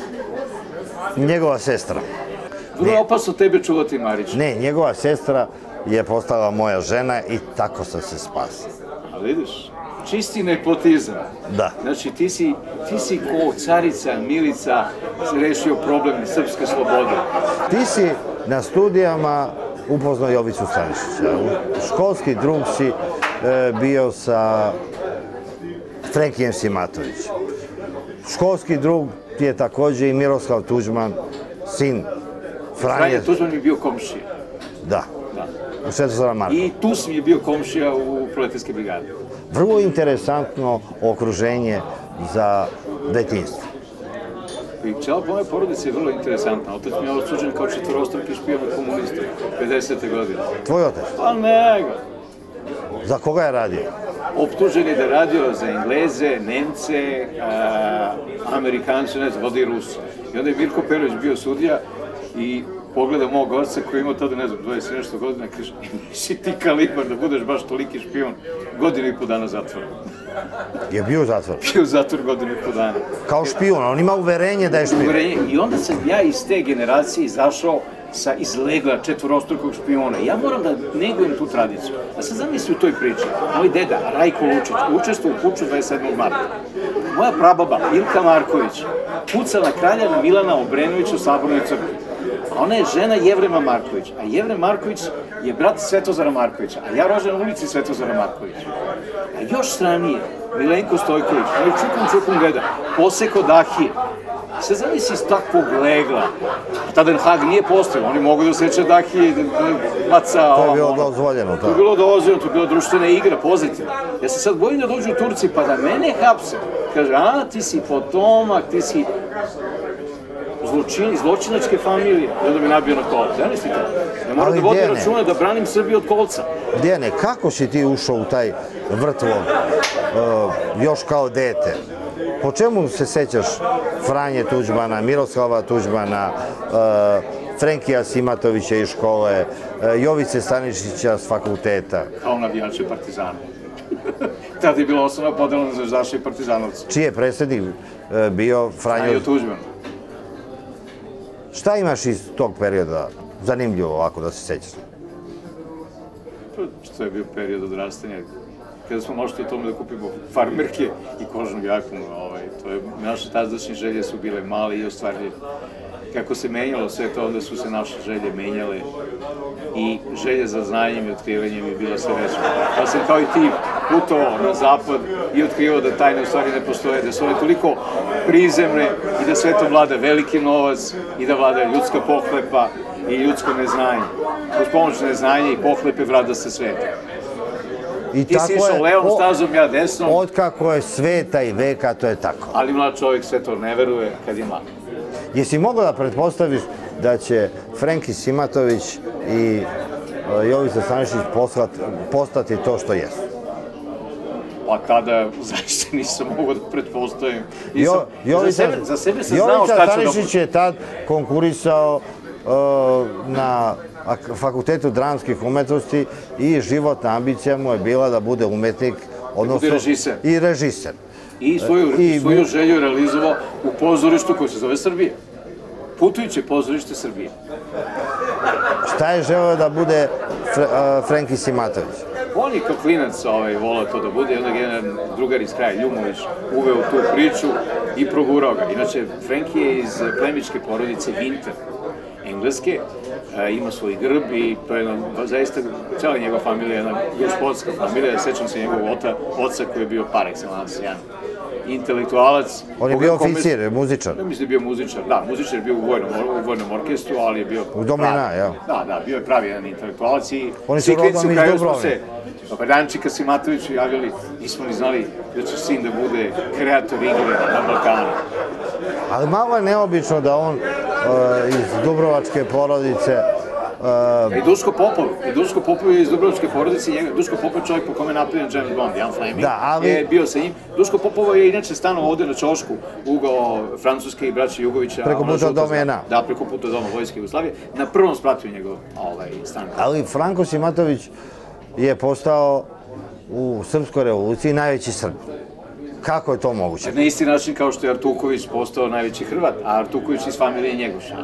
Speaker 1: Njegova sestra.
Speaker 2: Vrlo je opasno tebe čuvati, Marić.
Speaker 1: Ne, njegova sestra je postala moja žena i tako sam se spasio.
Speaker 2: A vidiš, čisti nepotizam.
Speaker 1: Da.
Speaker 2: Znači, ti si, ti si ko carica, milica, si rešio problem srpske slobode.
Speaker 1: Ti si na studijama upoznao Jovicu Stanišića. Školski drug si e, bio sa Frenkijem Simatovićem. Školski drug ti je također i Miroslav Tuđman, sin Franje.
Speaker 2: Franje Tuđman mi je bio komšija.
Speaker 1: Da,
Speaker 2: Da.
Speaker 1: u Svetozara Markova.
Speaker 2: I Tus mi je bio komšija u proletarske brigade.
Speaker 1: Vrlo interesantno okruženje za detinjstvo.
Speaker 2: I cijela moja porodica je vrlo interesantna. Otac mi je osuđen kao četvorostruki špion od komunista, pedesete godine.
Speaker 1: Tvoj otac?
Speaker 2: Pa nego.
Speaker 1: Za koga je radio?
Speaker 2: Optužen je da je radio za Engleze, Nemce, a, Amerikance, ne znam, vode i Rusi. I onda je Mirko Perović bio sudija i pogleda mog oca koji je imao tada, ne znam, dvadeset nešto godina, kaže, nisi ti kalibar da budeš baš toliki špion, godinu i po dana zatvora.
Speaker 1: Je bio u zatvoru?
Speaker 2: Bio u zatvor godinu i po dana.
Speaker 1: Kao špijun, on ima uverenje da je špijun.
Speaker 2: Uverenje. I onda sam ja iz te generacije izašao sa izlegla četvorostrukog špijona. Ja moram da negujem tu tradiciju. Da se zamisli u toj priči. Moj deda, Rajko Lučić, učestvuje u puču dvadeset sedmog marta. Moja prababa, Ilka Marković, puca na kralja Milana Obrenovića u Sabornoj crkvi. A ona je žena Jevrema Marković. A Jevrem Marković je brat Svetozara Markovića. A ja rođen u ulici Svetozara Markovića. A još stranije, Milenko Stojković, moj čukum čukum deda, poseko Dahije. Se zavisi iz takvog legla. Tada Hag nije postojao, oni mogu da seče Dahije i da baca...
Speaker 1: To je bilo dozvoljeno,
Speaker 2: to je bilo dozvoljeno, to je bila društvena igra, pozitivna. Ja se sad bojim da dođu Turci pa da mene hapse. Kaže, a ti si potomak, ti si zločin, zločinačke familije, i onda mi nabio na kolo. Zamislite, ja moram da vodim računa da branim Srbiju od kolca.
Speaker 1: Dejane, kako si ti ušao u taj vrtlog još kao dete? Po čemu se sećaš Franje Tuđmana, Miroslava Tuđmana, Frenkija Simatovića iz škole, Jovice Stanišića s fakulteta?
Speaker 2: Kao navijače Partizana. Tada je bila osnovna podela na zvezdaše i partizanovce.
Speaker 1: Čiji je predsjednik bio Franjo...
Speaker 2: Franjo Tuđman.
Speaker 1: Šta imaš iz tog perioda? Zanimljivo ovako da se sećaš.
Speaker 2: To je bio period odrastanja. Kada smo možete o tome da kupimo farmerke i kožnu jaknu, naše tadašnje želje su bile male i ostvarljive. Kako se menjalo sve to, onda su se naše želje menjale i želje za znanjem i otkrivanjem je bila sve veća. Pa sam kao i ti putovao na zapad i otkrivao da tajne u stvari ne postoje, da su one toliko prizemne i da sve to vlada veliki novac i da vlada ljudska pohlepa i ljudsko neznanje. Uz pomoć neznanja i pohlepe vlada se sveta. Ti si išao levom stazom, ja desnom.
Speaker 1: Od kako je sveta i veka, to je tako.
Speaker 2: Ali mlad čovjek sve to ne veruje kad je mlad.
Speaker 1: Jesi mogao da pretpostaviš da će Frenki Simatović i Jovica Stanišić postati to što jesu?
Speaker 2: Pa tada zaista nisam mogao da pretpostavim. Za sebe sam znao šta ću da...
Speaker 1: Jovica Stanišić je tad konkurisao na Fakultetu dramskih umetnosti i životna ambicija mu je bila da bude umetnik, odnosno i režiser.
Speaker 2: I svoju želju je realizovao u pozorištu koje se zove Srbije. Putujuće pozorište Srbije.
Speaker 1: Šta je želeo da bude Frenki Simatović?
Speaker 2: On je kao klinac volao to da bude, onda ga jedan drugar iz kraja, Ljumović, uveo tu priču i progurao ga. Inače, Frenki je iz plemičke porodice Winter, engleske, ima svoj grb i to je zaista, cijela njegova familija je jedna gospodska familija, sećam se njegovog oca koji je bio par excellence, jedan intelektualac.
Speaker 1: On je bio oficir, muzičar.
Speaker 2: Ne mislim da je bio muzičar, da, muzičar je bio u vojnom, u vojnom orkestru, ali je bio...
Speaker 1: U Domena, jel?
Speaker 2: Da, da, bio je pravi jedan intelektualac i...
Speaker 1: Oni su rodom iz Dubrovne.
Speaker 2: Dančika Simatoviću javljali, nismo ni znali da će sin da bude kreator igre na Balkanu.
Speaker 1: Ali malo je neobično da on iz dubrovačke porodice...
Speaker 2: I Duško Popov, i Duško Popov je iz dubrovačke porodice, Duško Popov je čovjek po kome je napravljen James Bond, Jan Fleming, je bio sa njim. Duško Popov je inače stanovao ovde na ćošku, ugao Francuske i braća Jugovića.
Speaker 1: Preko puta Domena.
Speaker 2: Da, preko puta Doma Vojske Jugoslavije. Na prvom spratu je njegov stan.
Speaker 1: Ali Franko Simatović je postao u Srpskoj revoluciji najveći Srb. Kako je to moguće?
Speaker 2: Na isti način kao što je Artuković postao najveći Hrvat, a Artuković iz familije Njegoša.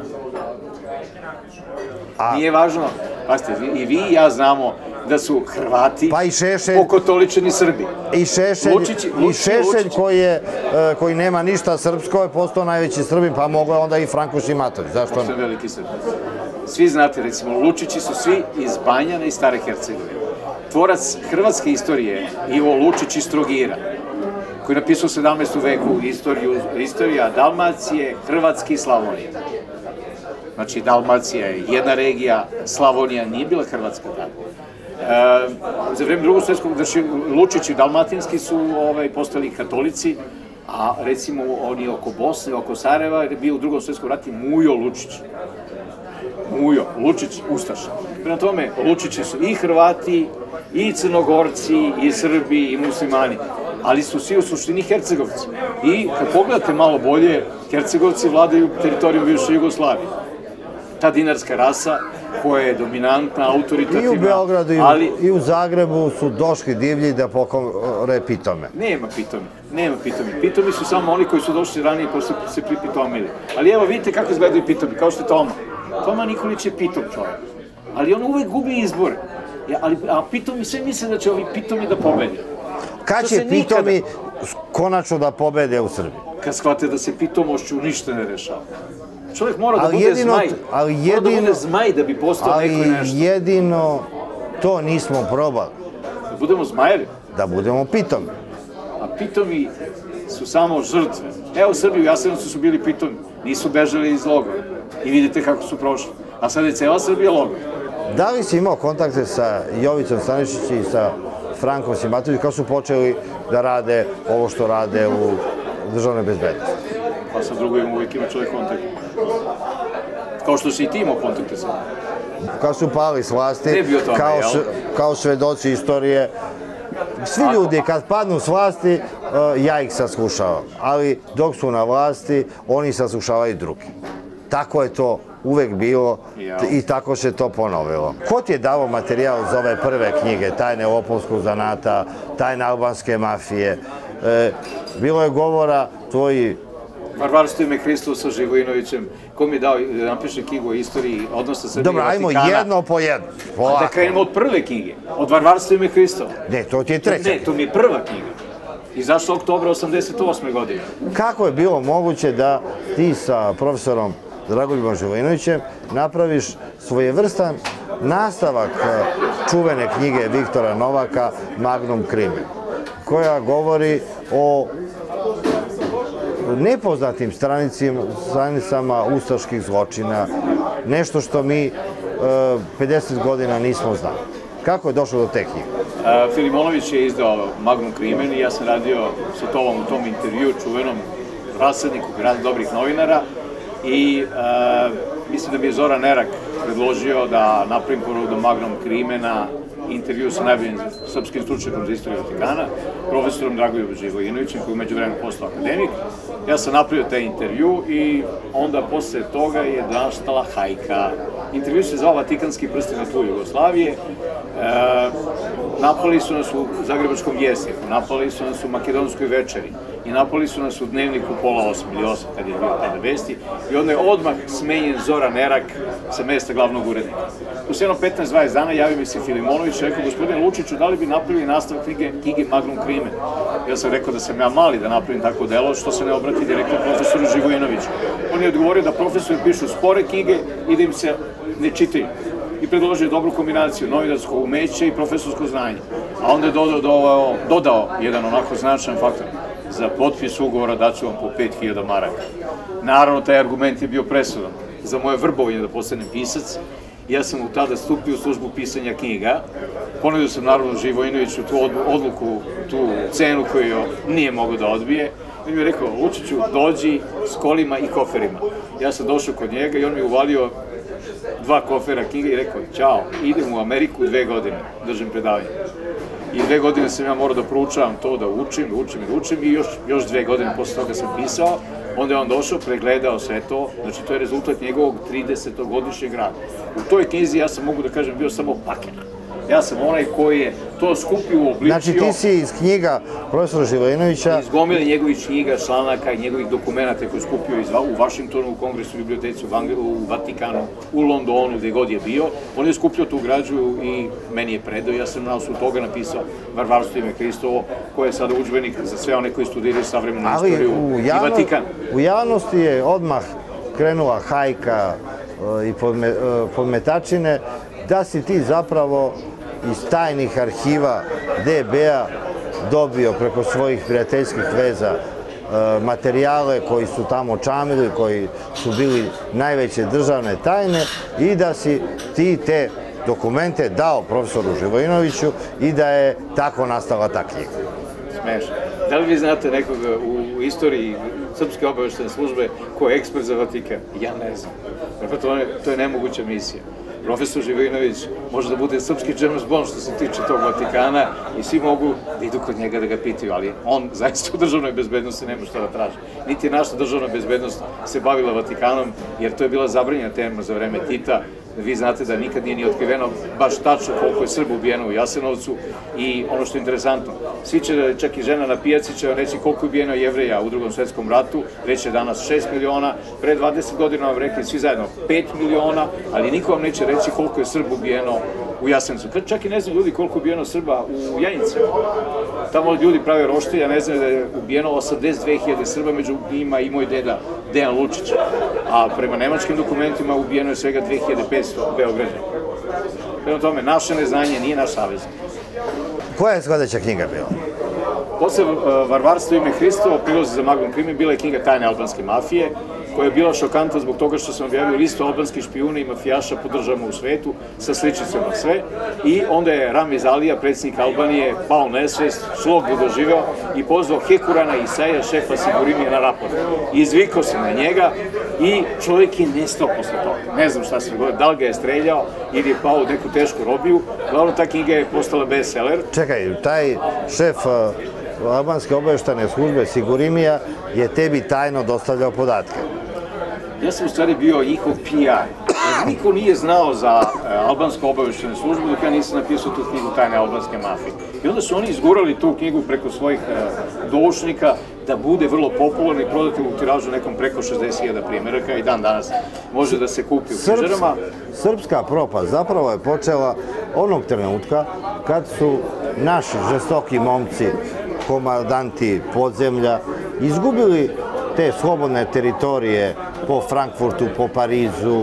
Speaker 2: Nije važno, pazite, i vi i ja znamo da su Hrvati pokotoličeni Srbi.
Speaker 1: I Šešelj koji nema ništa srpsko je postao najveći Srbin, pa mogo je onda i Franko Simatović. Zašto ne?
Speaker 2: Postao je veliki Srbi. Svi znate, recimo, Lučići su svi iz Banjana i Stare Hercegovine. Tvorac hrvatske istorije, Ivo Lučić iz Trogira, koji je napisao u sedamnaestom veku istorija Dalmacije, Hrvatske i Slavonije. Znači, Dalmacija je jedna regija, Slavonija nije bila Hrvatska tako. Za vreme drugog svjetskog, znači, Lučići dalmatinski su postali katolici, a recimo oni oko Bosne, oko Sarajeva, je bio u drugom svjetskom ratu Mujo Lučić. Mujo, Lučić, Ustaša. Prema tome, Lučići su i Hrvati, i Crnogorci, i Srbi, i muslimani, ali su svi u suštini Hercegovci. I kad pogledate malo bolje, Hercegovci vladaju teritorijom bivše Jugoslavije. Ta dinarska rasa koja je dominantna, autoritativna.
Speaker 1: I u Beogradu i u Zagrebu su došli divlji da pokore pitome.
Speaker 2: Nema pitome, nema pitomi. Pitomi su samo oni koji su došli ranije pa su se pripitomili. Ali evo vidite kako izgledaju pitomi, kao što je Toma. Toma Nikolić je pitom čovjek, ali on uvek gubi izbor. A pitomi sve misle da će ovi pitomi da pobede.
Speaker 1: Kad će pitomi konačno da pobede u Srbiji?
Speaker 2: Kad shvate da se pitomošću ništa ne rešava. Čovjek mora da bude zmaj. Mora da bude zmaj da bi postao neko i nešto.
Speaker 1: Ali jedino to nismo probali.
Speaker 2: Da budemo zmajevi?
Speaker 1: Da budemo pitomi.
Speaker 2: A pitomi su samo žrtve. Evo Srbi u Jasenovcu su bili pitomi. Nisu bežali iz logora. I vidite kako su prošli. A sad je cela Srbija logor.
Speaker 1: Da li si imao kontakte sa Jovicom Stanišićem i sa Frankom Simatovićem kako su počeli da rade ovo što rade u državnoj bezbednosti?
Speaker 2: Pa sa drugovima uvijek ima čovjek kontakt. Kao što si i ti imao kontakte sa njim.
Speaker 1: Kao su pali s vlasti, kao svedoci istorije. Svi ljudi kad padnu s vlasti, ja ih saslušavam. Ali dok su na vlasti, oni saslušavaju drugi. Tako je to uvek bilo i tako se to ponovilo. Ko ti je dao materijal za ove prve knjige, Tajne lopovskog zanata, Tajne albanske mafije? Bilo je govora tvoji...
Speaker 2: Varvarstvo ime Hristovo sa Živojinovićem, ko mi je dao da napiše knjigu o istoriji odnosa Srbije i Vatikana.
Speaker 1: Dobro, ajmo jedno po jedno.
Speaker 2: Da krenemo od prve knjige, od Varvarstvo ime Hristovo.
Speaker 1: Ne, to ti je treća.
Speaker 2: Ne, to mi je prva knjiga. Izašla oktobra osamdeset osme godine.
Speaker 1: Kako je bilo moguće da ti sa profesorom Dragoljubom Živojinovićem napraviš svojevrstan nastavak čuvene knjige Viktora Novaka Magnum Crimen, koja govori o nepoznatim stranicama ustaških zločina, nešto što mi pedeset godina nismo znali. Kako je došlo do te knjige?
Speaker 2: Filimonović je izdao Magnum Crimen i ja sam radio sa tobom u tom intervju, čuvenom rasadniku dobrih novinara, i mislim da mi je Zoran Nerak predložio da napravim povodom Magnum Crimena intervju sa najboljim srpskim stručnjakom za istoriju Vatikana, profesorom Dragoljubom Živojinovićem, koji je umeđu vremenu postao akademik. Ja sam napravio taj intervju i onda posle toga je nastala hajka. Intervju se zvao Vatikanski prsti na tlu Jugoslavije. Napali su nas u Zagrebačkom vjesniku, napali su nas u Makedonskoj večeri i napali su nas u Dnevniku pola osam ili osam, kad je bio tada vesti, i onda je odmah smenjen Zoran Nerak sa mesta glavnog urednika. Posle jedno petnaest dvadeset dana javio mi se Filimonović i rekao: gospodine Lučiću, da li bi napravili nastavak knjige Magnum Crimen? Ja sam rekao da sam ja mali da napravim tako delo, što se ne obrati direktno profesoru Živojinoviću. On je odgovorio da profesori pišu spore knjige i da im se ne čitaju. I predložio dobru kombinaciju novinarsko umeće i profesorsko znanje. A onda je dodao jedan onako značajan faktor. za potpis ugovora daću vam po pet hiljada maraka. Naravno, taj argument je bio presudan za moje vrbovanje da postanem pisac. Ja sam u tada stupio u službu pisanja knjiga, ponudio sam naravno Živojinoviću tu odluku, tu cenu koju nije mogao da odbije. On mi je rekao, Lučiću, dođi s kolima i koferima. Ja sam došao kod njega i on mi uvalio dva kofera knjiga i rekao, ćao, idem u Ameriku dve godine, držim predavanje. I dve godine sam ja morao da proučavam to, da učim, da učim i da učim i još, još dve godine posle toga sam pisao. Onda je on došao, pregledao sve to, znači to je rezultat njegovog tridesetogodišnjeg rada. U toj knjizi ja sam, mogu da kažem, bio samo pakena. Ja sam onaj koji je to skupio, uobličio...
Speaker 1: Znači ti si iz knjiga profesora Živojinovića...
Speaker 2: Iz gomile njegovih knjiga, članaka i njegovih dokumenta koje je skupio u Vašingtonu, u Kongresu, u biblioteci, u Vatikanu, u Londonu, gde god je bio. On je skupio tu građu i meni je predao. Ja sam na osnovu toga napisao Varvarstvo ime Hristovo, koje je sada udžbenik za sve one koji studiraju savremenu istoriju i Vatikan.
Speaker 1: U javnosti je odmah krenula hajka i podmetačine da si ti zapravo iz tajnih arhiva D B-a dobio preko svojih prijateljskih veza materijale koji su tamo čamili, koji su bili najveće državne tajne i da si ti te dokumente dao profesoru Živojinoviću i da je tako nastala ta knjiga.
Speaker 2: Smešno. Da li vi znate nekoga u istoriji Srpske obaveštene službe ko je ekspert za Vatikan? Ja ne znam. To je nemoguća misija. Profesor Živojinović može da bude srpski James Bond što se tiče tog Vatikana i svi mogu da idu kod njega da ga pitaju, ali on zaista u državnoj bezbednosti nema šta da traži. Niti naša državna bezbednost se bavila Vatikanom, jer to je bila zabranjena tema za vreme Tita. Vi znate da nikad nije ni otkriveno baš tačno koliko je Srba ubijeno u Jasenovcu i ono što je interesantno, svi će, čak i žena na pijaci će reći koliko je ubijeno Jevreja u Drugom svetskom ratu, reći je danas šest miliona, pre dvadeset godina vam rekli svi zajedno pet miliona, ali niko vam neće reći koliko je Srba ubijeno u Jasenovcu. Čak i ne znam ljudi koliko je ubijeno Srba u Jajincu. Tamo ljudi prave roštilje, ja ne znam da je ubijeno osamdeset dve hiljade Srba, među njima i moj deda Dejan Lučić. A prema nemačkim dokumentima ubijeno je svega dve hiljade petsto Beograđana. Prema tome, naše neznanje nije naš saveznik.
Speaker 1: Koja je sledeća knjiga bila?
Speaker 2: Posle Varvarstvo ime Hristovo, prilozi za Magnum Crime, bila je knjiga Tajne albanske mafije, koja je bila šokantna zbog toga što sam objavio listu albanskih špijuna i mafijaša po državama u svetu, sa sličicama sve. I onda je Ramiz Alija, predsjednik Albanije, pao nesvest, slog ga doživeo i pozvao Hekurana Isaija, šefa Sigurimije, na raport. Izvikao se na njega i čovjek je nestao posle toga. Ne znam šta se dogodilo, da li ga je streljao ili je pao u neku tešku robiju. Glavno, ta knjiga je postala bestseller.
Speaker 1: Čekaj, taj šef albanske obaveštane službe Sigurimija je tebi tajno dostavljao podatke.
Speaker 2: Ja sam u stvari bio njihov P R. Niko nije znao za albansku obaveštenu službu dok ja nisam napisao tu knjigu Tajne albanske mafije. I onda su oni izgurali tu knjigu preko svojih doušnika da bude vrlo popularna i prodati u tiražu nekom preko šezdeset hiljada primjeraka i dan danas može da se kupi u knjižarama.
Speaker 1: Srpska propast zapravo je počela onog trenutka kad su naši žestoki momci, komandanti podzemlja, izgubili te slobodne teritorije po Frankfurtu, po Parizu,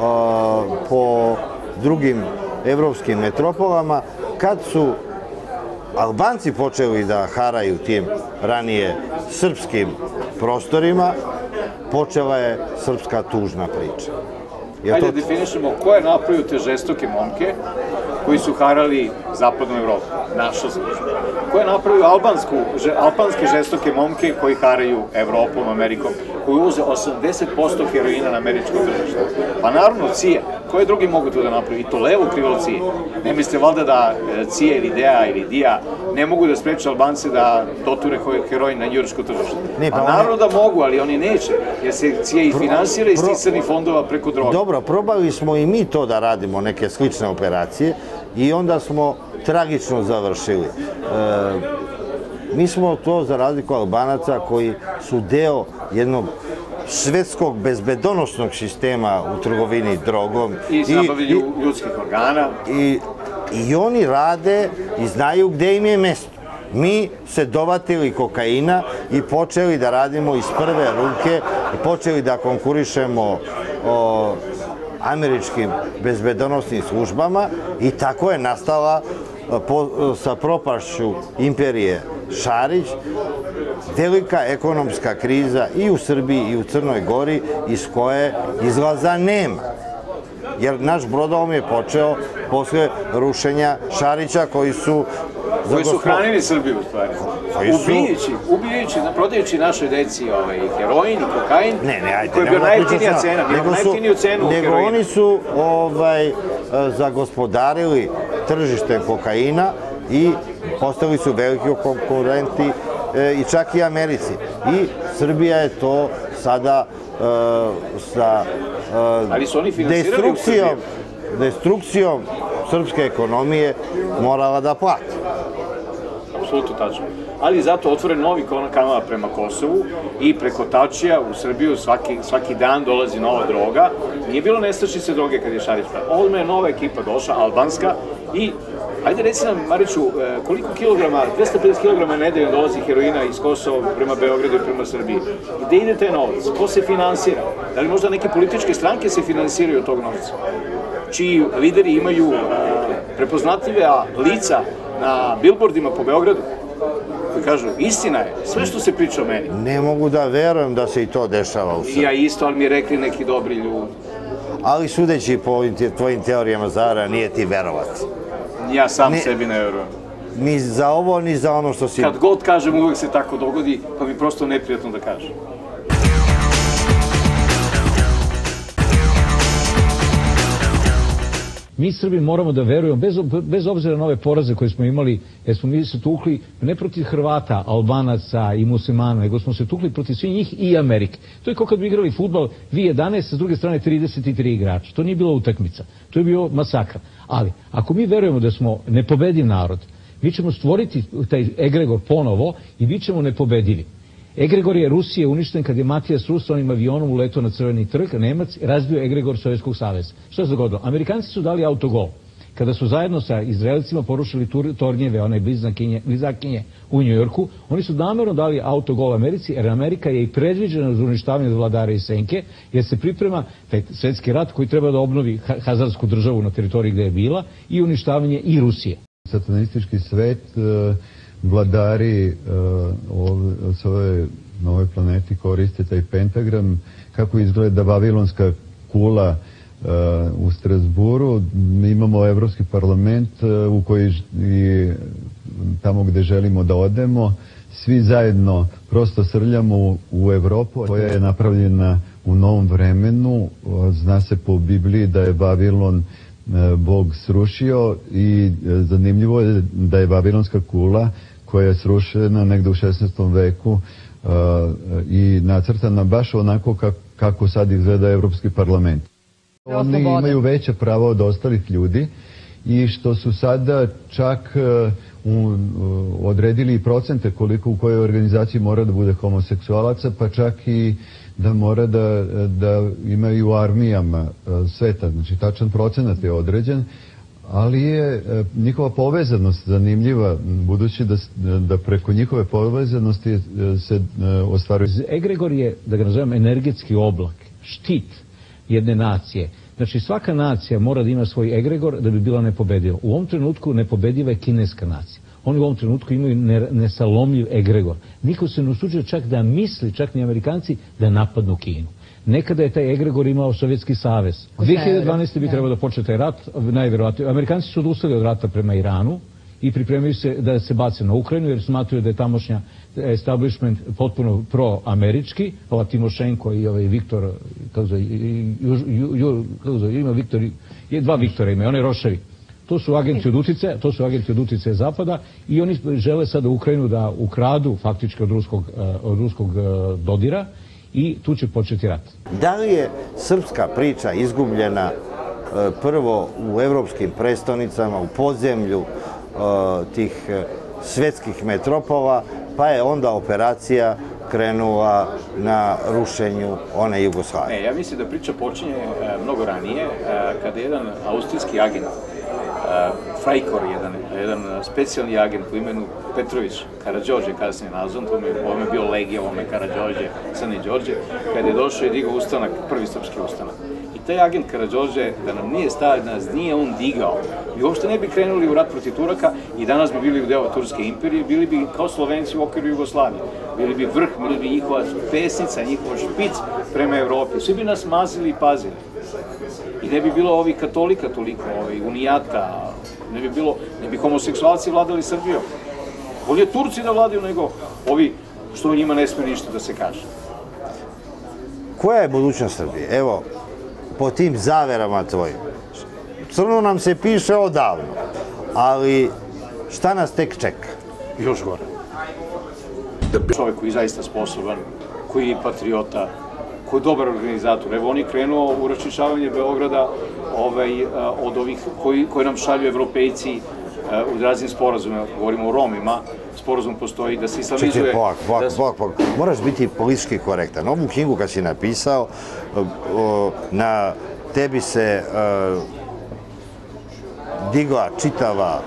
Speaker 1: po drugim evropskim metropolama, kad su Albanci počeli da haraju tim ranije srpskim prostorima, počela je srpska tužna priča.
Speaker 2: Hajde da definišemo ko je napravio te žestoke momke koji su harali zapadnu Evropu, naša služba. Ko je napravio albanske žestoke momke koji haraju Evropom, Amerikom, koji uze osamdeset posto heroina na američko tržište? Pa naravno C I A. Koje drugi mogu to da napravi? I to levo krilo C I A. Ne mislite valjda da C I A ili D E A ili D I A ne mogu da spreče Albance da doture heroin na njujorško tržište? Pa naravno da mogu, ali oni neće, jer se C I A i finansira iz crnih fondova preko droga.
Speaker 1: Dobro, probali smo i mi to da radimo, neke slične operacije, i onda smo tragično završili. Mi smo to, za razliku Albanaca, koji su deo jednog svetskog bezbedonosnog sistema u trgovini drogom.
Speaker 2: I zabavljanju ljudskih organa.
Speaker 1: I oni rade i znaju gde im je mesto. Mi se dovatili kokaina i počeli da radimo iz prve ruke, počeli da konkurišemo američkim bezbedonosnim službama i tako je nastala sa propašću imperije Šarić, velika ekonomska kriza i u Srbiji i u Crnoj Gori iz koje izlaza nema. Jer naš brodolom je počeo posle rušenja Šarića koji su...
Speaker 2: Koji su hranili Srbiju u stvari. Ubijajući, ubijajući, prodajući našoj deci heroin i kokain, koji je bio najjeftinija cena. Imamo najjeftiniju cenu
Speaker 1: heroina. Nego oni su zagospodarili tržište kokaina i postali su veliki konkurenti i čak i Americi. I Srbija je to sada sa destrukcijom, destrukcijom srpske ekonomije morala da plati.
Speaker 2: Apsolutno tačno. Ali zato otvoren novi kanal prema Kosovu i preko Tačija u Srbiju svaki dan dolazi nova droga. Nije bilo nestašice droge kad je Šarić pravio. Ovdje je nova ekipa došla, albanska, i ajde reci nam, Mariću, koliko kilograma, dvesta pedeset kilograma nedeljno dolazi heroina iz Kosova prema Beogradu i prema Srbiji. Gde ide taj novac? Ko se finansira? Da li možda neke političke stranke se finansiraju od tog novca? Čiji lideri imaju prepoznatljive lica na bilbordima po Beogradu, koji kažu, istina je, sve što se priča o meni.
Speaker 1: Ne mogu da verujem da se i to dešava u Srbiji.
Speaker 2: Ja isto, ali mi je rekli neki dobri ljudi.
Speaker 1: Ali sudeći po tvojim teorijama zavera, nije ti verovac.
Speaker 2: Ja sam sebi ne verujem.
Speaker 1: Ni za ovo, ni za ono što si...
Speaker 2: Kad god kažem, uvek se tako dogodi, pa mi prosto neprijatno da kažem.
Speaker 3: Mi Srbi moramo da verujemo, bez obzira na ove poraze koje smo imali, jer smo mi se tukli ne protiv Hrvata, Albanaca i Muslimana, nego smo se tukli protiv svih njih i Amerike. To je kao kad bi igrali fudbal, vi jedanaest, s druge strane trideset tri igrača. To nije bila utakmica, to je bio masakr. Ali, ako mi verujemo da smo nepobediv narod, mi ćemo stvoriti taj egregor ponovo i bit ćemo nepobedivi. Egregor je Rusije uništen kad je Matijas Rus onim avionom uletao na Crveni trg, Nemac, razbio egregor Sovjetskog saveza. Što se dogodilo? Amerikanci su dali autogol. Kada su zajedno sa Izraelcima porušili tornjeve, one blizakinje u Njujorku, oni su namerno dali autogol Americi, jer Amerika je i predviđena za uništavanje vladara i senke, jer se priprema taj svetski rat koji treba da obnovi Hazarsku državu na teritoriji gde je bila i uništavanje i Rusije.
Speaker 4: Satanistički svet, vladari s ove nove planeti koriste taj pentagram, kako izgleda Vavilonska kula u Strasburu. Mi imamo Evropski parlament u koji i tamo gde želimo da odemo, svi zajedno prosto srljamo u Evropu koja je napravljena u novom vremenu. Zna se po Bibliji da je Vavilon Bog srušio i zanimljivo je da je Vavilonska kula koja je srušena negde u šesnaestom veku i nacrtana baš onako kako sad izgleda Evropski parlament. Oni imaju veća prava od ostalih ljudi i što su sada čak odredili procente koliko u kojoj organizaciji mora da bude homoseksualaca, pa čak i da mora da imaju u armijama sveta. Znači, tačan procenat je određen, ali je njihova povezanost zanimljiva, budući da preko njihove povezanosti se ostvaruje.
Speaker 3: Egregor je, da ga nazovem, energetski oblak, štit jedne nacije. Znači, svaka nacija mora da ima svoj egregor da bi bila nepobediva. U ovom trenutku nepobediva je kineska nacija. Oni u ovom trenutku imaju nesalomljiv egregor. Niko se ne usuđuje čak da misli, čak ni Amerikanci, da napadnu Kinu. Nekada je taj egregor imao Sovjetski savez. dve hiljade dvanaeste. bi trebalo da počne taj rat, najverovatnije. Amerikanci su odustali od rata prema Iranu i pripremaju se da se bace na Ukrajinu, jer smatruju da je tamošnja establishment potpuno pro-američki. Ova Timošenko i ovaj Viktor, kako zove, ima Viktor, dva Viktora ima, on je Roševi. To su agenti od uticaja, to su agenti od uticaja Zapada i oni žele sada Ukrajinu da ukradu faktički od ruskog, od ruskog dodira i tu će početi rat.
Speaker 1: Da li je srpska priča izgubljena prvo u evropskim prestonicama, u podzemlju tih svetskih metropola, pa je onda operacija krenula na rušenju one Jugoslavije?
Speaker 2: Ne, ja mislim da priča počinje mnogo ranije, kada je jedan austrijski agent, Frajkor, jedan specijalni agent po imenu Petrović, Karađorđe, kasnije nazvan, to je bio Legija, ovo je Karađorđe, Crni Đorđe, kada je došao i digao ustanak, prvi srpski ustanak. I taj agent Karađorđe, da nam nije stavio, da nas nije on digao, mi uopšte ne bi krenuli u rat protiv Turaka i danas bi bili u deo Turske imperije, bili bi kao Slovenci u okviru Jugoslavije. Bili bi vrh, bili bi njihova pesnica, njihova špic prema Evropi. Svi bi nas mazili i pazili. I ne bi bilo ovih katolika toliko, ovih unijata, ne bi bilo, ne bi homoseksualci vladali Srbijom. Bolje Turci da vladaju nego ovi što u njima ne smije ništa da se kaže.
Speaker 1: Koja je budućnost Srbije? Evo, po tim zaverama tvojim. Crno nam se piše odavno, ali šta nas tek čeka?
Speaker 2: Još gore. Čovjek koji je zaista sposoban, koji je patriota, koji je dobar organizator. Evo, on je krenuo u raščišćavanje Beograda od ovih koji nam šalju evropejci u raznim sporazumima, govorimo o Romima, sporazum postoji da se islamizuje...
Speaker 1: Čekaj, povak, povak, povak, povak. Moraš biti politički korektan. Ovu knjigu kad si napisao, na tebi se digla čitava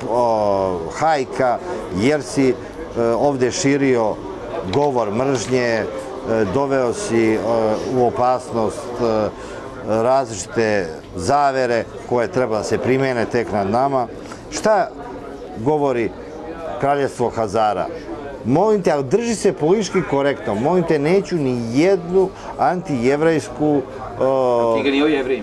Speaker 1: hajka, jer si ovde širio govor mržnje, doveo si u opasnost različite zavere koje treba da se primene tek nad nama. Šta govori Kraljevstvo Hazara? Molim te, ali drži se politički korektno. Molim te, neću ni jednu antijevrejsku...
Speaker 2: Knjiga nije o jevrejima.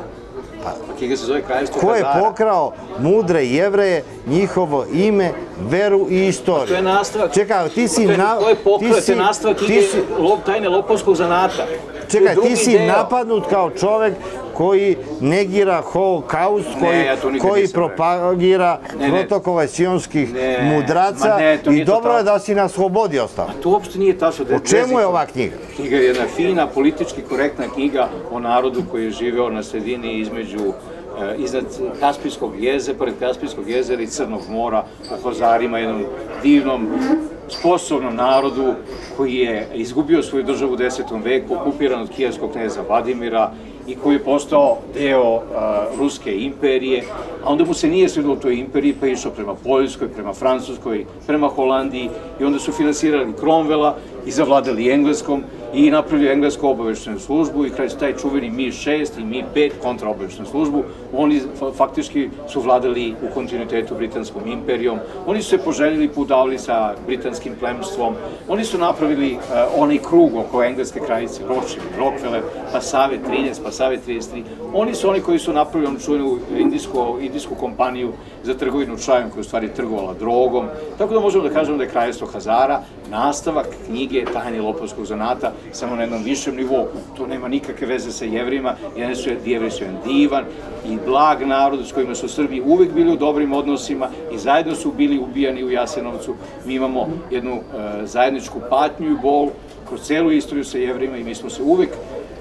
Speaker 2: Knjiga se zove Kraljevstvo Hazara.
Speaker 1: Ko je pokrao mudre jevreje, njihovo ime, veru i istoriju?
Speaker 2: To je nastavak.
Speaker 1: Čekaj, ti si...
Speaker 2: To je pokrao, to je nastavak knjige tajne lopovskog zanata.
Speaker 1: Čekaj, ti si napadnut kao čovek koji negira holokaust, koji propagira protokole sionskih mudraca i dobro je da si na slobodi ostao.
Speaker 2: To uopšte nije tačno.
Speaker 1: O čemu je ova knjiga?
Speaker 2: Knjiga je jedna fina, politički korektna knjiga o narodu koji je živeo na sredini između iznad Kaspijskog jezera, pored Kaspijskog jezera i Crnog mora, o Hazarima, jednom divnom, sposobnom narodu koji je izgubio svoju državu u desetom veku, okupiran od kijevskog kneza Vladimira i koji je postao deo Ruske imperije, a onda mu se nije svidelo u toj imperiji, pa je išao prema Poljskoj, prema Francuskoj, prema Holandiji i onda su finansirali Cromwella i zavladali Engleskom i napravili englesku obaveštenu službu i kraj taj čuveni Mi šest i Mi pet kontraobaveštenu službu, oni faktički su vladali u kontinuitetu Britanskom imperijom, oni su se poželjeli pudavili sa britanskim plemstvom, oni su napravili onaj krug oko engleske kraljice, Rothschild, Rockefeller, pa Savet trinaest, pa Savet trideset tri, oni su oni koji su napravili onu čuvenu indijsku kompaniju za trgovinu čajom koja je u stvari trgovala drogom, tako da možemo da kažemo da je Kraljevstvo Hazara nastavak knjige Tajne lopovskog zanata, samo na jednom višem nivou. To nema nikakve veze sa jevrima, jer su jevreji su jedan divan i blag narod s kojima su Srbi uvek bili u dobrim odnosima i zajedno su bili ubijani u Jasenovcu. Mi imamo jednu zajedničku patnju i bol kroz celu istoriju sa jevrima i mi smo se uvek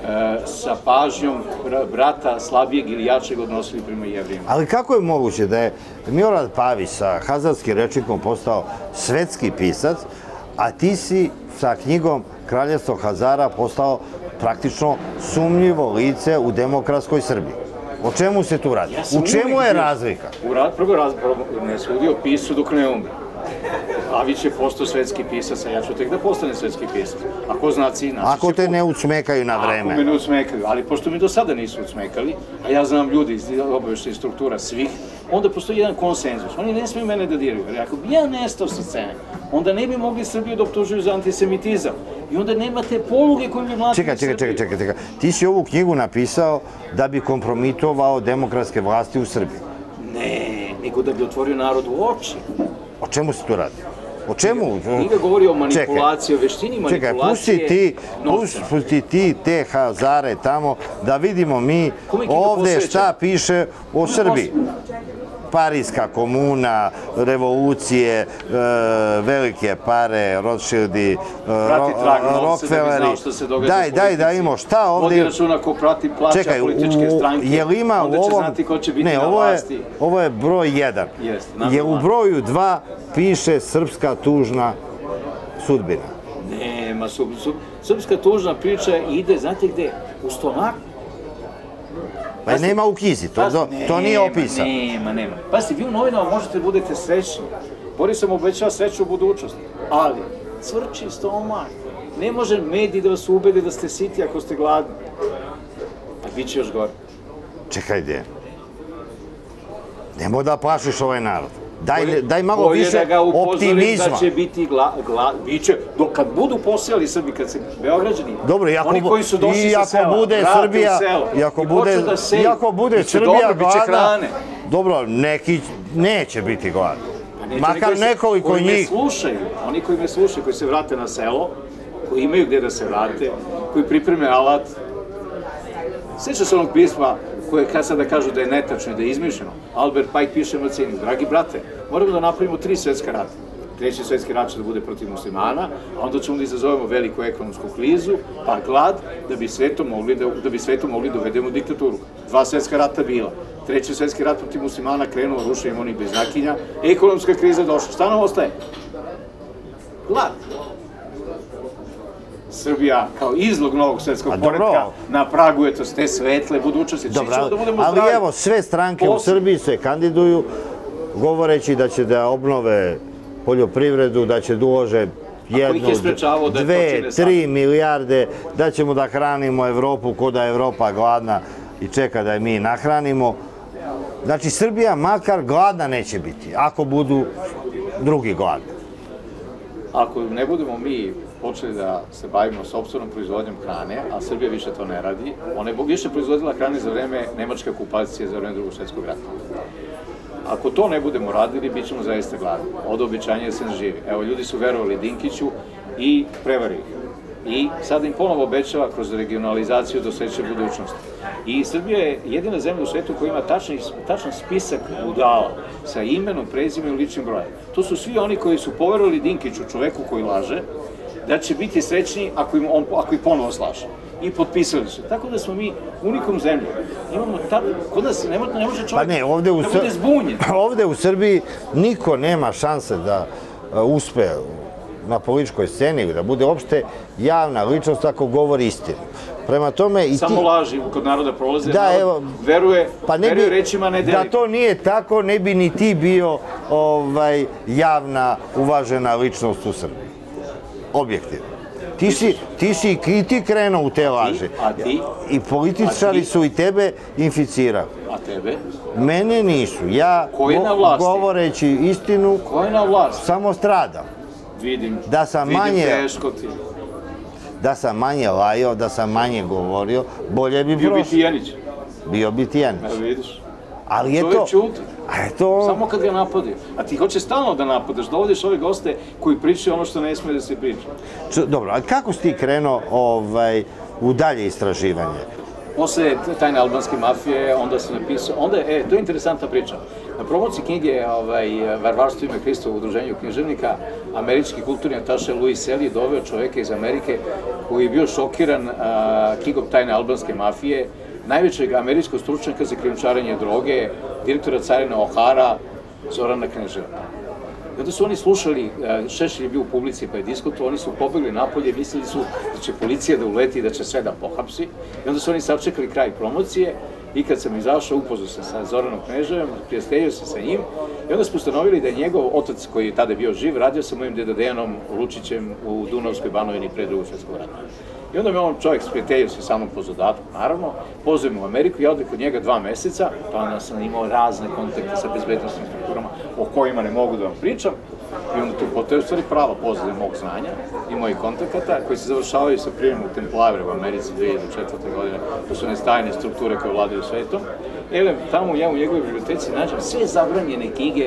Speaker 2: sa pažnjom brata slabijeg ili jačeg odnosili prema jevrijima.
Speaker 1: Ali kako je moguće da je Milorad Pavić sa hazarskim rečnikom postao svetski pisac, a ti si sa knjigom Kraljevstvo Hazara postao praktično sumnjivo lice u demokratskoj Srbiji? O čemu se tu radi? U čemu je razlika?
Speaker 2: Prvo ne sudio pisu dok ne umre. Pavić je postao svetski pisac, a ja ću tek da postane svetski pisac. Ako znaci...
Speaker 1: Ako te ne ucmekaju na vreme.
Speaker 2: Ako me ne ucmekaju, ali pošto mi do sada nisu ucmekali, a ja znam ljudi iz obaveštajnih struktura svih, onda postoji jedan konsenzus. Oni ne smiju mene da diraju. Jer ako bi ja nestao sa scene, onda ne bi mogli Srbiju da optužuju za antisemitizam. I onda nemate poluge kojim bi mlatili Srbiju.
Speaker 1: Čekaj, čekaj, čekaj, čekaj. Ti si ovu knjigu napisao da bi kompromitovao demokratske vlasti u Srbiji.
Speaker 2: Ne, nego da bi otvorio narod u oči.
Speaker 1: O čemu se tu radi? O čemu?
Speaker 2: Knjiga govori o manipulaciji, o veštini manipulacije.
Speaker 1: Čekaj, pusti ti te Hazare tamo da vidimo mi ovde šta piše o Srbiji. Parijska komuna, revolucije, velike pare, Rothschildi, Rockefelleri. Daj, daj da imamo šta ovde...
Speaker 2: Vodi računa ko prati plaća političke stranke, onda će znati ko će biti na vlasti.
Speaker 1: Ne, ovo je broj jedan. Jer u broju dva piše srpska tužna sudbina.
Speaker 2: Nema, srpska tužna priča ide, znate gde? U stomaku.
Speaker 1: Pa nema u knjizi, to nije opisano.
Speaker 2: Nema, nema. Pazite, vi u novinama možete da budete srećni. Boris sam obećao sreću u budućnosti. Ali, cvrči stomak. Ne može mediji da vas ubede da ste siti ako ste gladni. bit će još gore.
Speaker 1: Čekaj, gdje? Nemo da plašiš ovaj narod. Daj malo više optimizma.
Speaker 2: Da će biti glad, biće, kad budu posijali Srbi, kad se Beograđani, oni koji su došli sa sela, vrate u selo i počnu da seju, bit će dobro, bit će hrane.
Speaker 1: Dobro, neki neće biti gladni. Makar nekoliko njih.
Speaker 2: Koji me slušaju, oni koji me slušaju, koji se vrate na selo, koji imaju gdje da se vrate, koji pripreme alat. Sjeća se onog pisma koje kad sada kažu da je netačno i da je izmišljeno. Albert Pike piše Macini, dragi brate, moramo da napravimo tri svetska rata. Treći svetski rat će da bude protiv muslimana, a onda ćemo da izazovemo veliku ekonomsku krizu, pa glad, da bi svetu mogli da bi svetu mogli da uvedemo diktaturu. Dva svetska rata bila. Treći svetski rat protiv muslimana krenuo, rušenjem onih beznakinja, ekonomska kriza došla. Šta nam ostaje? Glad. Srbija kao izlog novog svetskog poretka na pragu je to s te svetle budućnosti.
Speaker 1: Ali evo, sve stranke u Srbiji se kandiduju govoreći da će da obnove poljoprivredu, da će da ulože jednu, dve, tri milijarde, da ćemo da hranimo Evropu ko da je Evropa gladna i čeka da je mi nahranimo. Znači, Srbija makar gladna neće biti, ako budu drugi gladni.
Speaker 2: Ako ne budemo mi počeli da se bavimo sopstvenom proizvodnjom hrane, a Srbija više to ne radi, ona je više proizvodila hrane za vreme nemačke okupacije, za vreme drugog svjetskog rata. Ako to ne budemo radili, bit ćemo zaista gladni. Od obećanja se ne živi. Evo, ljudi su verovali Dinkiću i prevari ih. I sada im ponovo obećava kroz regionalizaciju do sledeće budućnosti. I Srbija je jedina zemlja u svetu koja ima tačan spisak budala sa imenom, prezimenom i ličnim brojem. To su svi oni koji su poverovali Dinkiću, čoveku koji laže, da će biti srećni ako ih ponovo slaže. I potpisali su. Tako da smo mi unikom zemljom. Imamo tako, kod nas ne može čovjek da bude zbunjen.
Speaker 1: Ovde u Srbiji niko nema šanse da uspe na političkoj sceni ili da bude uopšte javna ličnost ako govori istinu. Prema tome i ti...
Speaker 2: Samo laži kod naroda prolaze, narod veruje rečima, ne deli.
Speaker 1: Da to nije tako, ne bi ni ti bio javna, uvažena ličnost u Srbiji. Objektivno. Ti si i ti krenuo u te laži.
Speaker 2: A ti?
Speaker 1: I političari su i tebe inficirali.
Speaker 2: A tebe?
Speaker 1: Mene nisu. Ja, govoreći istinu, samo stradam.
Speaker 2: Vidim,
Speaker 1: vidim
Speaker 2: teško ti.
Speaker 1: Da sam manje lajao, da sam manje govorio, bolje bi prošlo.
Speaker 2: Bio bi ti Jenić.
Speaker 1: Bio bi ti Jenić.
Speaker 2: Evo vidiš.
Speaker 1: Ali je to...
Speaker 2: Čovjek čuti. Samo kad ga napadi. A ti hoćeš stalno da napadaš, dovodiš ove goste koji pričaju ono što ne smije da se priča.
Speaker 1: Dobro, ali kako si ti krenuo u dalje istraživanje?
Speaker 2: Posle tajne albanske mafije, onda sam napisao, onda je, e, to je interesantna priča. Na promociji knjige Varvarstvo ime Hrista u udruženju književnika, američki kulturni ataše Louis Selly doveo čoveka iz Amerike koji je bio šokiran knjigom tajne albanske mafije, najvećeg američkog stručnjaka za krijumčarenje droge, direktora carine O'Hara, Zorana Kneževa. Kada su oni slušali, Šešelj je bio u publici pa je diskutovao, oni su pobegli napolje, mislili su da će policija da uleti i da će sve da pohapsi. I onda su oni sačekali kraj promocije i kad sam izašao, upoznao se sa Zoranom Kneževem, prijateljio se sa njim i onda smo ustanovili da je njegov otac, koji je tada bio živ, radio sa mojim deda Dejanom Lučićem u Dunavskoj banovini pre drugog svjetskog rata. I onda me on čovjek sprijateljio se sa mnom po zadatku, naravno, pozove me u Ameriku, ja odem kod njega dva meseca, pa onda sam imao razne kontakte sa bezbednostnim strukturama o kojima ne mogu da vam pričam. I onda tu postoje u stvari prava pozadina mog znanja i mojih kontakata koji se završavaju sa prijemom u Templavre u Americi dve hiljade četvrte. godine. To su one tajne strukture koje vladaju svetom. Ele, tamo ja u njegovoj biblioteci nađem sve zabranjene knjige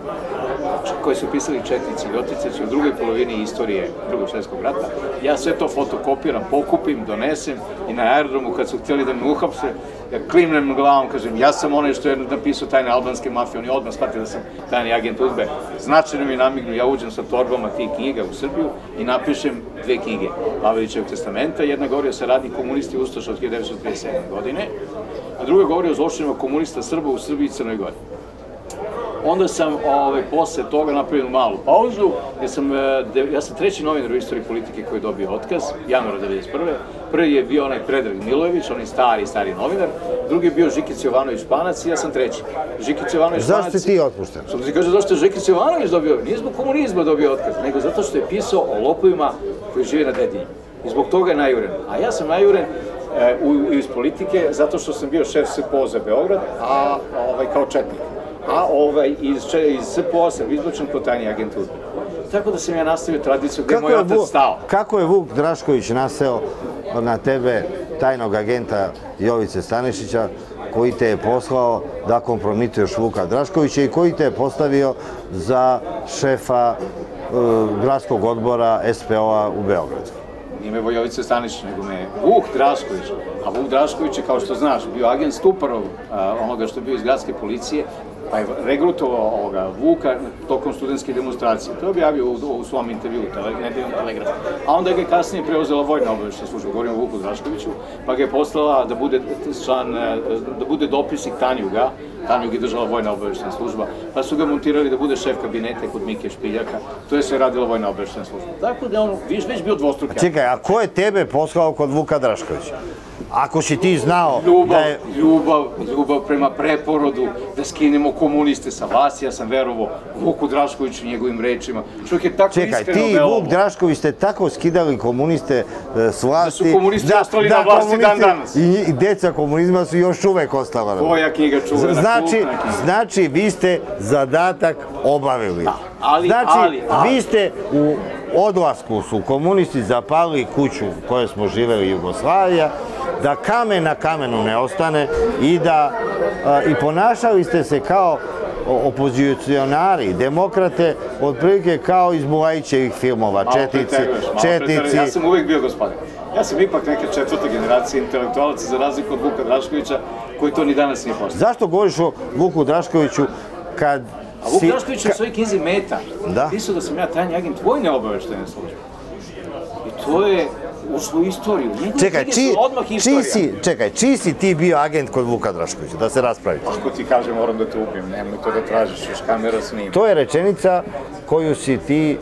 Speaker 2: koje su pisali četnici i ljotice u drugoj polovini istorije drugog svjetskog rata. Ja sve to fotokopiram, pokupim, donesem i na aerodromu kad su htjeli da me uhapse, ja klimnem glavom, kažem, ja sam onaj što je napisao tajne albanske mafije, oni odmah shvatili da sam tajni agent U D B E. Značajno mi namignu, ja uđem sa torbama tih knjiga u Srbiju i napišem dve knjige. Pavelićevog testamenta, jedna govori o saradnji komunisti Ustaša od hiljadu devetsto trideset sedme. godine, a druga govori o zločinima komunista Srba u Srbiji i Crnoj Gori. Onda sam posle toga napravio malu pauzu, ja sam treći novinar u istoriji politike koji je dobio otkaz, januara devedeset prve. Prvi je bio onaj Predrag Milojević, onaj stari, stari novinar, drugi je bio Žikić Jovanović Španac i ja sam treći. Žikić Jovanović Španac...
Speaker 1: Zašto si ti otpušten?
Speaker 2: Što ti kaže, zašto je Žikić Jovanović dobio, nije zbog komunizma dobio otkaz, nego zato što je pisao o lopovima koji žive na Dedinju. I zbog toga je najuren. A ja sam najuren iz politike, zato što sam bio šef S P O za Beograd, a kao četnik. A iz S P O sam izbačen kao tajni agentur. Tako da sam ja nastavio tradiciju gde je moj otac stao.
Speaker 1: Kako je Vuk Drašković naseo na tebe tajnog agenta Jovice Stanišića, koji te je poslao da kompromituješ Vuka Draškovića i koji te je postavio za šefa gradskog odbora S P O-a u Beogradu?
Speaker 2: Nije me Jovica Stanišić, nego me Vuk Drašković. A Vuk Drašković je, kao što znaš, bio agent Stuparov, onoga što je bio iz gradske policije, pa je regrutovao ovoga Vuka tokom studentske demonstracije. To je objavio u svom intervju, nedeljom Telegraf. A onda ga je kasnije preuzela vojna obaveštajna služba, govorim o Vuku Draškoviću, pa ga je poslala da bude član, da bude dopisnik Tanjuga, Tanjug je držala vojna obaveštajna služba, pa su ga montirali da bude šef kabinete kod Mike Špiljaka, to je sve radila vojna obaveštajna služba. Tako da je on, viš, već bio dvostruki.
Speaker 1: Čekaj, a ko je tebe poslao kod Vuka Draškovića? Ako si ti znao da je...
Speaker 2: Ljubav, ljubav prema preporodu, da skinemo komuniste sa vlasti, ja sam verovao Vuku Draškoviću i njegovim rečima. Čovjek je tako iskreno velovo.
Speaker 1: Čekaj, ti i Vuk Drašković ste tako skidali komuniste s vlasti...
Speaker 2: Da su komunisti ostali na vlasti dan danas.
Speaker 1: I deca komunizma su još uvek ostala.
Speaker 2: Koja knjiga čuvena, kultna knjiga.
Speaker 1: Znači, vi ste zadatak obavili.
Speaker 2: Ali,
Speaker 1: Znači, vi ste u odlasku su komunisti zapalili kuću u kojoj smo živeli Jugoslavija, da kamen na kamenu ne ostane i da i ponašali ste se kao opozicionari, demokrate, otprilike kao iz Bulajićevih filmova, četnici, četnici.
Speaker 2: Ja sam uvijek bio gospodin. Ja sam ipak neka četvrta generacija intelektualaca za razliku od Vuka Draškovića, koji to ni danas nije postao.
Speaker 1: Zašto govoriš o Vuku Draškoviću kad...
Speaker 2: A Vuk Drašković u svojoj knjizi Meta pisao da sam ja tajni agent vojne obaveštajne službe. I to je ušlo u istoriju.
Speaker 1: Čekaj, čekaj, čiji si ti bio agent kod Vuka Draškovića, da se raspravite?
Speaker 2: Ako ti kažem, moram da te ubijem, nemoj to da tražiš, još kamera snima.
Speaker 1: To je rečenica koju si ti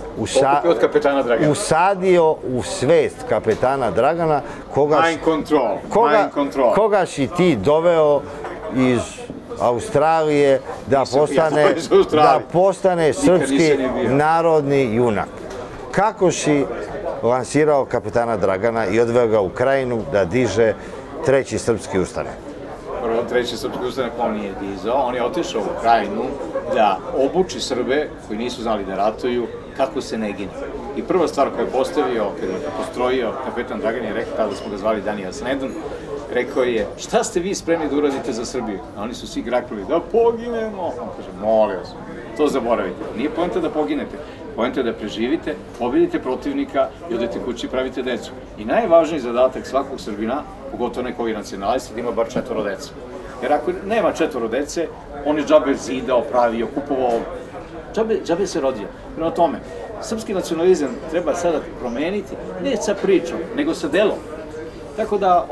Speaker 1: usadio u svest kapetana Dragana,
Speaker 2: Mind control, mind control.
Speaker 1: Koga si ti doveo iz Australije da postane srpski narodni junak. Kako si lansirao kapetana Dragana i odveo ga u Krajinu da diže treći srpski ustanak?
Speaker 2: Prvo, treći srpski ustanak on nije dizao, on je otišao u Krajinu da obuči Srbe koji nisu znali da ratuju kako se ne gine. I prva stvar koju je postavio, kada je postrojio kapetan Dragan, je rekao, tada smo ga zvali Danija Snedan, rekao je, šta ste vi spremni da uradite za Srbiju? A oni su svi grakali, da poginemo. On kaže, molim vas, to zaboravite. Nije poenta da poginete, poenta je da preživite, pobedite protivnika i odete kući i pravite decu. I najvažniji zadatak svakog Srbina, pogotovo nekog nacionalista, da ima bar četvoro dece. Jer ako nema četvoro dece, on je džabe zidao, pravio, kupovao, džabe se rodio. Prema tome, srpski nacionalizam treba sada promeniti, ne sa pričom, nego sa delom. Tako da,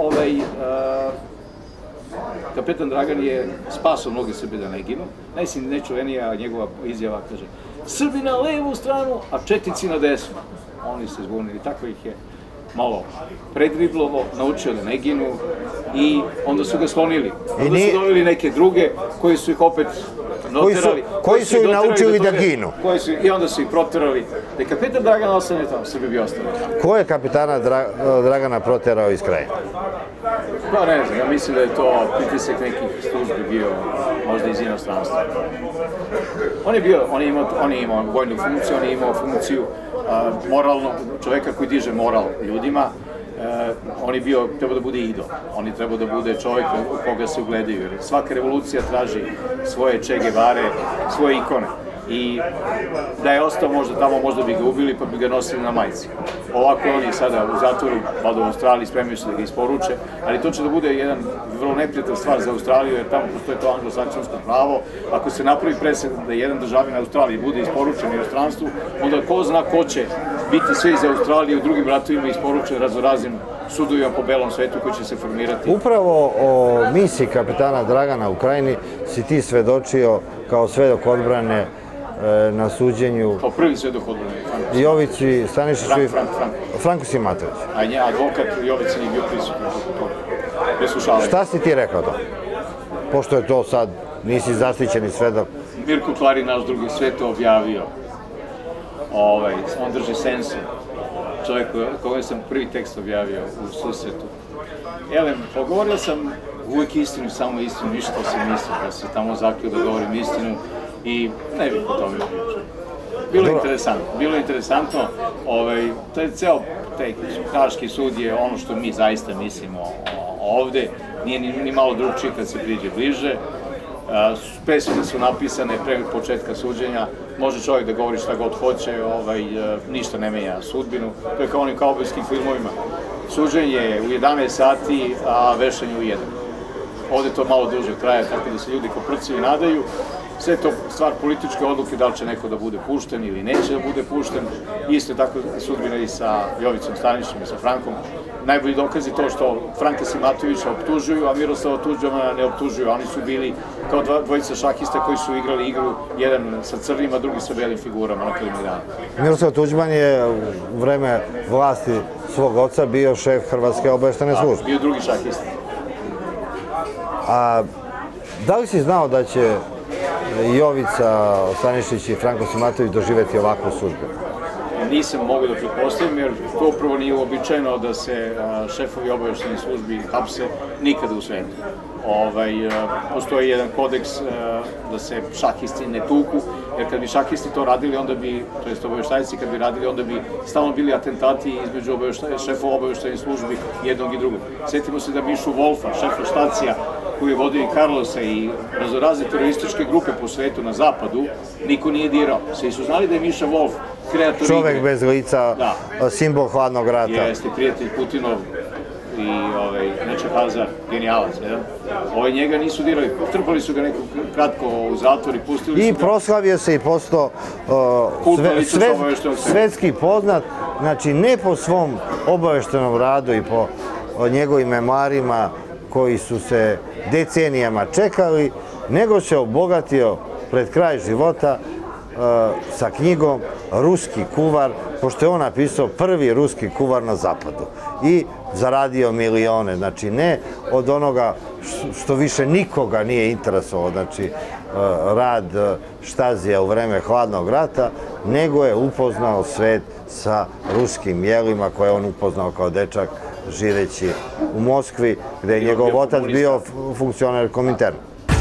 Speaker 2: kapetan Dragan je spasao mnogi Srbi da ne ginu. Najnečuvenija njegova izjava kaže, Srbi na levu stranu, a četnici na desnu. Oni se zbunili, tako ih je malo predriblovo, naučio da ne ginu i onda su ga sklonili. Onda su doveli neke druge koji su ih opet noterali.
Speaker 1: Koji su ih naučili da ginu.
Speaker 2: I onda su ih proterali. Da je kapetan Dragan ostane tamo, Srbi bi ostali.
Speaker 1: Ko je kapetana Dragana proterao iz Krajine?
Speaker 2: Pa ne znam, ja mislim da je to pritisak nekih službi bio možda iz inostranstva. On je bio, on je imao vojnu funkciju, on je imao funkciju moralno, čoveka koji diže moral ljudima, on je bio, trebao da bude idol, on je trebao da bude čovjek u koga se ugledaju, jer svaka revolucija traži svoje Che Guevare, svoje ikone. I da je ostao možda tamo, možda bi ga ubili pa bi ga nosili na majici. Ovako on je sada u zatvoru, valjda u Australiji, spremio se da ga isporuče, ali to će da bude jedan vrlo neprijatan stvar za Australiju, jer tamo postoje to anglosaksonsko pravo. Ako se napravi presed da jedan državljanin Australiji bude isporučen u inostranstvu, onda ko zna ko će biti sve iz Australije u drugim ratovima isporučen raznoraznim sudovima po belom svetu koji će se formirati.
Speaker 1: Upravo o misiji kapetana Dragana u Krajini si ti svedočio kao svedok odbrane na suđenju...
Speaker 2: Kao prvi svedok odbrane.
Speaker 1: Jovici Stanišiću i Franku Simatoviću.
Speaker 2: A nje advokat Jovici nije bio prisutan preslušavanja.
Speaker 1: Šta si ti rekao to? Pošto je to sad, nisi zaštićeni svedok.
Speaker 2: Mirko Klari, naš drugi, sve to objavio. On drži sensu. čovjek koga sam prvi tekst objavio u susretu. Elem, pogovorio sam uvijek istinu, samo istinu, ništa se mislio, da se tamo zakljio da govorim istinu i ne bih o tome pričao. Bilo je interesantno, bilo je interesantno, ovaj, to je ceo taj Haški sud je ono što mi zaista mislimo ovde, nije ni, ni malo drugčije kad se priđe bliže. Presude su napisane pre početka suđenja, može čovjek da govori šta god hoće, ovaj, ništa ne menja sudbinu, to je kao onim kaubojskim filmovima. Suđenje je u jedanaest sati, a vešanje u jedan. Ovde to malo duže traje, tako da se ljudi koprcaju i nadaju. Sve to stvar političke odluke, da li će neko da bude pušten ili neće da bude pušten. Isto je tako sudbina i sa Jovicom Stanišićem i sa Frankom. Najbolji dokaz je to što Franka Simatovića optužuju, a Miroslava Tuđmana ne optužuju. Oni su bili kao dva, dvojica šahista koji su igrali igru, jedan sa crnim, a drugi sa belim figurama na Kalemegdanu.
Speaker 1: Miroslav Tuđman je u vreme vlasti svog oca bio šef Hrvatske obaveštene službe.
Speaker 2: Bio drugi šahista.
Speaker 1: A da li si znao da će Jovica Stanišić i Franko Simatović doživeti ovakvu sudbu?
Speaker 2: Nisam mogu da pretpostavim, jer to upravo nije uobičajeno da se šefovi obaveštajnih službi hapse nikada u svetu. Ovaj, postoji jedan kodeks da se šahisti ne tuku, jer kad bi šahisti to radili, onda bi, to jest obaveštajci kad bi radili, onda bi stalno bili atentati između šefova obaveštajnih službi jednog i drugog. Sjetimo se da Mišu Wolfa, šefa štacija, koji je vodio i Carlosa i razorazne terorističke grupe po svetu na zapadu, niko nije dirao. Svi su znali da je Miša Wolf kreator igre.
Speaker 1: Čovek bez lica, simbol hladnog rata.
Speaker 2: Jeste, prijatelj Putinov i Neče Hazar, genijalac. Ovaj njega nisu dirali, trpali su ga neko kratko u zatvor i pustili su ga.
Speaker 1: I proslavio se i postao svetski poznat, znači ne po svom obaveštenom radu i po njegovim memoarima koji su se decenijama čekali, nego se obogatio pred kraj života sa knjigom Ruski kuvar, pošto je on napisao prvi ruski kuvar na zapadu i zaradio milione, znači ne od onoga što više nikoga nije interesovao, znači rad Štazija u vreme hladnog rata, nego je upoznao svet sa ruskim jelima koje je on upoznao kao dečak živeći u Moskvi, gde je njegov otac bio funkcioner Kominterna.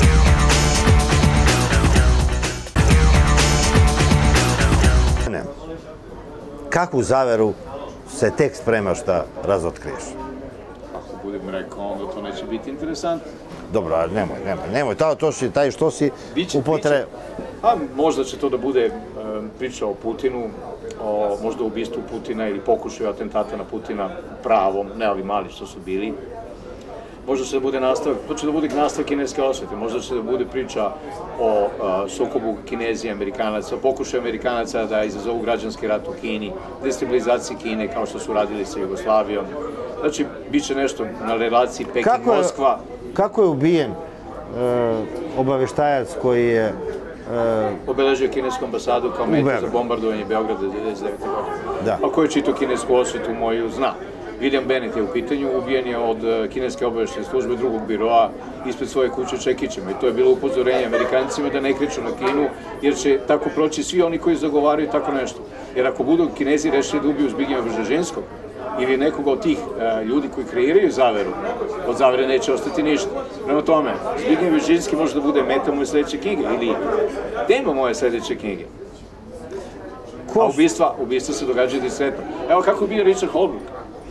Speaker 1: Kakvu zaveru se tek spremaš da razotkriješ?
Speaker 2: Ako budem rekao, onda to neće biti interesantno.
Speaker 1: Dobro, nemoj, nemoj, nemoj, to si, taj što si upotre...
Speaker 2: A možda će to da bude priča o Putinu, o možda ubistvu Putina ili pokušaju atentata na Putina pravom, ne ali mali što su bili. Možda će da bude nastavak, to će da bude nastavak kineske osvete, možda će da bude priča o sukobu Kinezi i Amerikanaca, o pokušaju Amerikanaca da izazovu građanski rat u Kini, destabilizaciji Kine kao što su radili sa Jugoslavijom. Znači, bit će nešto na relaciji Pekin-Moskva.
Speaker 1: Kako je ubijen obaveštajac koji je
Speaker 2: obeležio kinesku ambasadu kao metu za bombardovanje Beograda devedeset devete godine. A ko je čitao kinesku osvetu moju zna. William Bennett je u pitanju, ubijen je od kineske obaveštene službe drugog biroa ispred svoje kuće čekićima. I to je bilo upozorenje Amerikancima da ne kriču na Kinu, jer će tako proći svi oni koji zagovaraju tako nešto. Jer ako budu Kinezi rešili da ubiju Zbignjeva Brzezinskog ili nekoga od tih ljudi koji kreiraju zaveru, od zavere neće ostati ništa. Prema tome, Zbignjev Brzezinski može da bude meta moje sledeće knjige ili tema moje sledeće knjige. A ubistva, ubistva se događaju diskretno. Evo kako je bio Richard Holbrooke.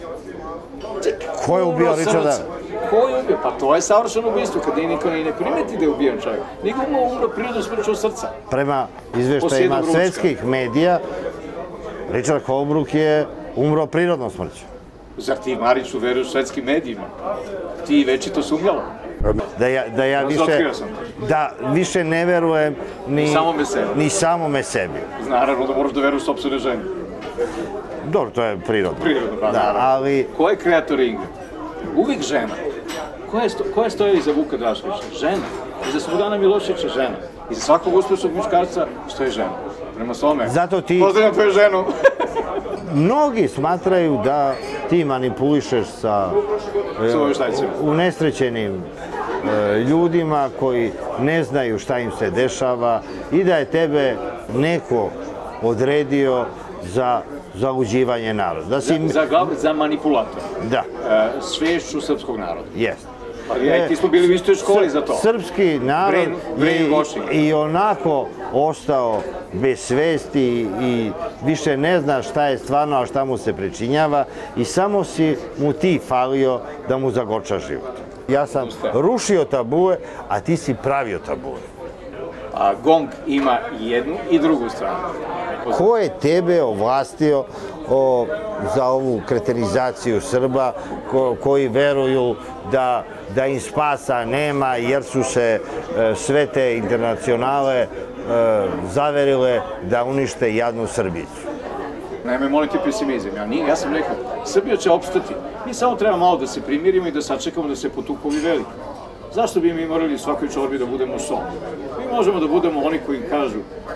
Speaker 1: Ko je ubio Richarda?
Speaker 2: Ko je ubio? Pa to je savršeno ubistvo, kad niko ne primeti da je ubijen čovjek. Niko mu umro prirodno smrću od srca.
Speaker 1: Prema izveštajima svetskih medija, Richard Holbrooke je umro prirodnom smrću.
Speaker 2: Zar ti, Mariću, veruješ svetskim medijima? Ti večito sumnjala.
Speaker 1: Da ja više ne verujem ni samome sebi.
Speaker 2: Naravno da moraš da veruješ sopstvene žene.
Speaker 1: Dobro, to je prirodno.
Speaker 2: Prirodno, pa naravno. Ko je kreator igre? Uvijek žena. Ko je stojao iza Vuka Draškovića? Žena. Iza Slobodana Miloševića žena. Iza svakog uspešnog muškarca stoji žena. Prema svome. Pozdravljam tvoju ženu.
Speaker 1: Mnogi smatraju da ti manipulišeš sa unesrećenim ljudima koji ne znaju šta im se dešava i da je tebe neko odredio za zaluđivanje naroda.
Speaker 2: Za manipulatora.
Speaker 1: Da.
Speaker 2: Svešću srpskog naroda.
Speaker 1: Jeste.
Speaker 2: Ali ja i ti smo bili u istoj školi za to.
Speaker 1: Srpski narod je i onako ostao bez svesti i više ne zna šta je stvarno, a šta mu se pričinjava i samo si mu ti falio da mu zagoča život. Ja sam rušio tabue, a ti si pravio tabue.
Speaker 2: A GONG ima jednu i drugu stranu.
Speaker 1: Ko je tebe ovlastio za ovu kreterizaciju Srba koji veruju da im spasa nema jer su se sve te internacionale zaverile da unište jadnu Srbicu?
Speaker 2: Nemoj moliti pesimizam. Ja sam rekao, Srbija će opstati. Mi samo treba malo da se primirimo i da sačekamo da se potuku ovi veliki. Zašto bi mi morali u svakoj čorbi da budemo sol? Mi možemo da budemo oni koji kažu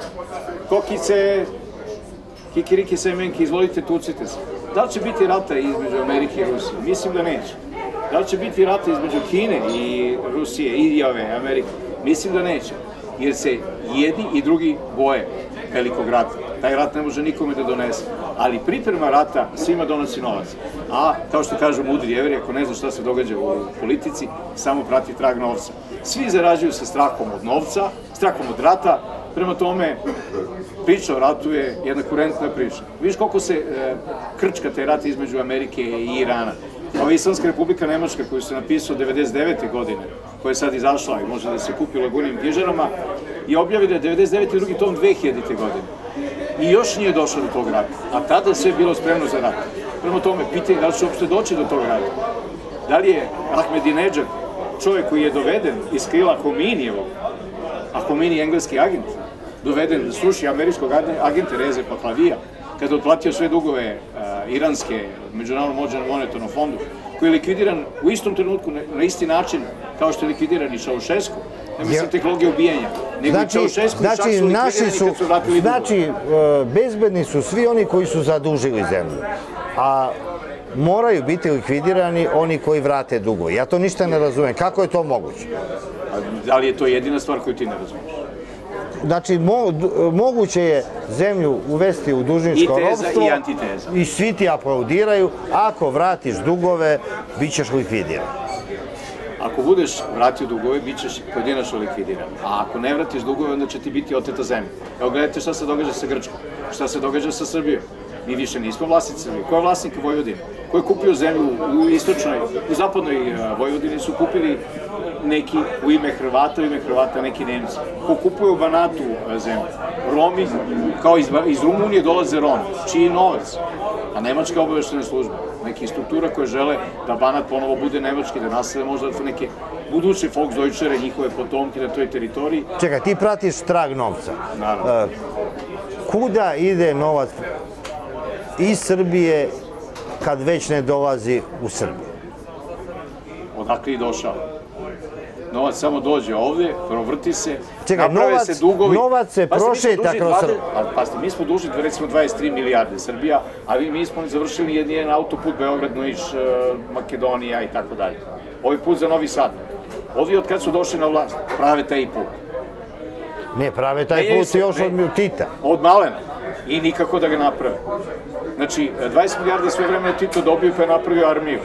Speaker 2: kokice, kikiriki semenki, izvolite, tucite se. Da li će biti rata između Amerike i Rusije? Mislim da neće. Da li će biti rata između Kine i Rusije i ove Amerike? Mislim da neće. Jer se jedni i drugi boje velikog rata. Taj rat ne može nikome da donese. Ali priprema rata svima donosi novac. A, kao što kažu mudri Jeveri, ako ne zna šta se događa u politici, samo prati trag novca. Svi zarađuju sa strahom od novca, strahom od rata, prema tome priča o ratu je jedna kurentna priča. Vidiš koliko se krčka taj rat između Amerike i Irana. Ova Islamska republika Nemačka koju se napisao devedeset devete godine, koja je sad izašla i može da se kupi u Lagunim knjižarama, je objavio da je devedeset devete drugi tom dve hiljadite godine. I još nije došlo do tog rata. A tada sve je bilo spremno za rat. Prema tome, pitanje da li će uopšte doći do tog rata. Da li je Ahmedinedžad čovjek koji je doveden iz krila Hominijevog, a Homini je engleski agent, doveden da sluši američkog agenta Reze Pahlavija, kada je otplatio sve dugove iranske Međunarodnom monetarnom fondu, koji je likvidiran u istom trenutku na isti način kao što je likvidiran i Čaušesku, ne mislim tehnologije ubijanja, nego i Čaušesku i Šak su likvidirani kad su vratili dugove.
Speaker 1: Znači, bezbedni su svi oni koji su zadužili zemlju, a moraju biti likvidirani oni koji vrate dugove. Ja to ništa ne razumem. Kako je to moguće?
Speaker 2: Da li je to jedina stvar koju ti ne razumeš?
Speaker 1: Znači, moguće je zemlju uvesti u dužničko ropstvo.
Speaker 2: I teza i antiteza.
Speaker 1: I svi ti aplaudiraju. Ako vratiš dugove, bit ćeš likvidiran.
Speaker 2: Ako budeš vratio dugove, bit ćeš pojedinačno likvidiran. A ako ne vratiš dugove, onda će ti biti oteta zemlja. Evo, gledajte šta se događa sa Grčkom, šta se događa sa Srbijom. Mi više nismo vlasnici Srbije. Ko je vlasnik Vojvodine? Ko je kupio zemlju u istočnoj, u zapadnoj Vojvodini su kupili neki u ime Hrvata, u ime Hrvata neki Nemci. Ko kupuje u Banatu zemlju? Romi, kao iz Rumunije dolaze Romi. Čiji novac? A nemačka obaveštena služba. Neki struktura koje žele da Banat ponovo bude nemački, da nasle možda neke buduće Volksdeutschere, njihove potomke na toj teritoriji.
Speaker 1: Čekaj, ti pratiš trag novca.
Speaker 2: Naravno.
Speaker 1: Kuda ide novac iz Srbije kad već ne dolazi u Srbiju?
Speaker 2: Odakle i došao. Novac samo dođe ovde, provrti se, naprave se dugovi.
Speaker 1: Novac se prošeta kroz Srbiju.
Speaker 2: Pazite, mi smo dužni recimo dvadeset tri milijarde Srbija, a mi smo završili jedan autoput Beograd-Niš, Makedonija i tako dalje. Ovi put za Novi Sad. Ovi od kad su došli na vlast, prave taj put.
Speaker 1: Ne, prave taj put još od Tita.
Speaker 2: Od Malena. I nikako da ga naprave. Znači, dvadeset milijarde sve vremena Tito dobio pa je napravio armiju.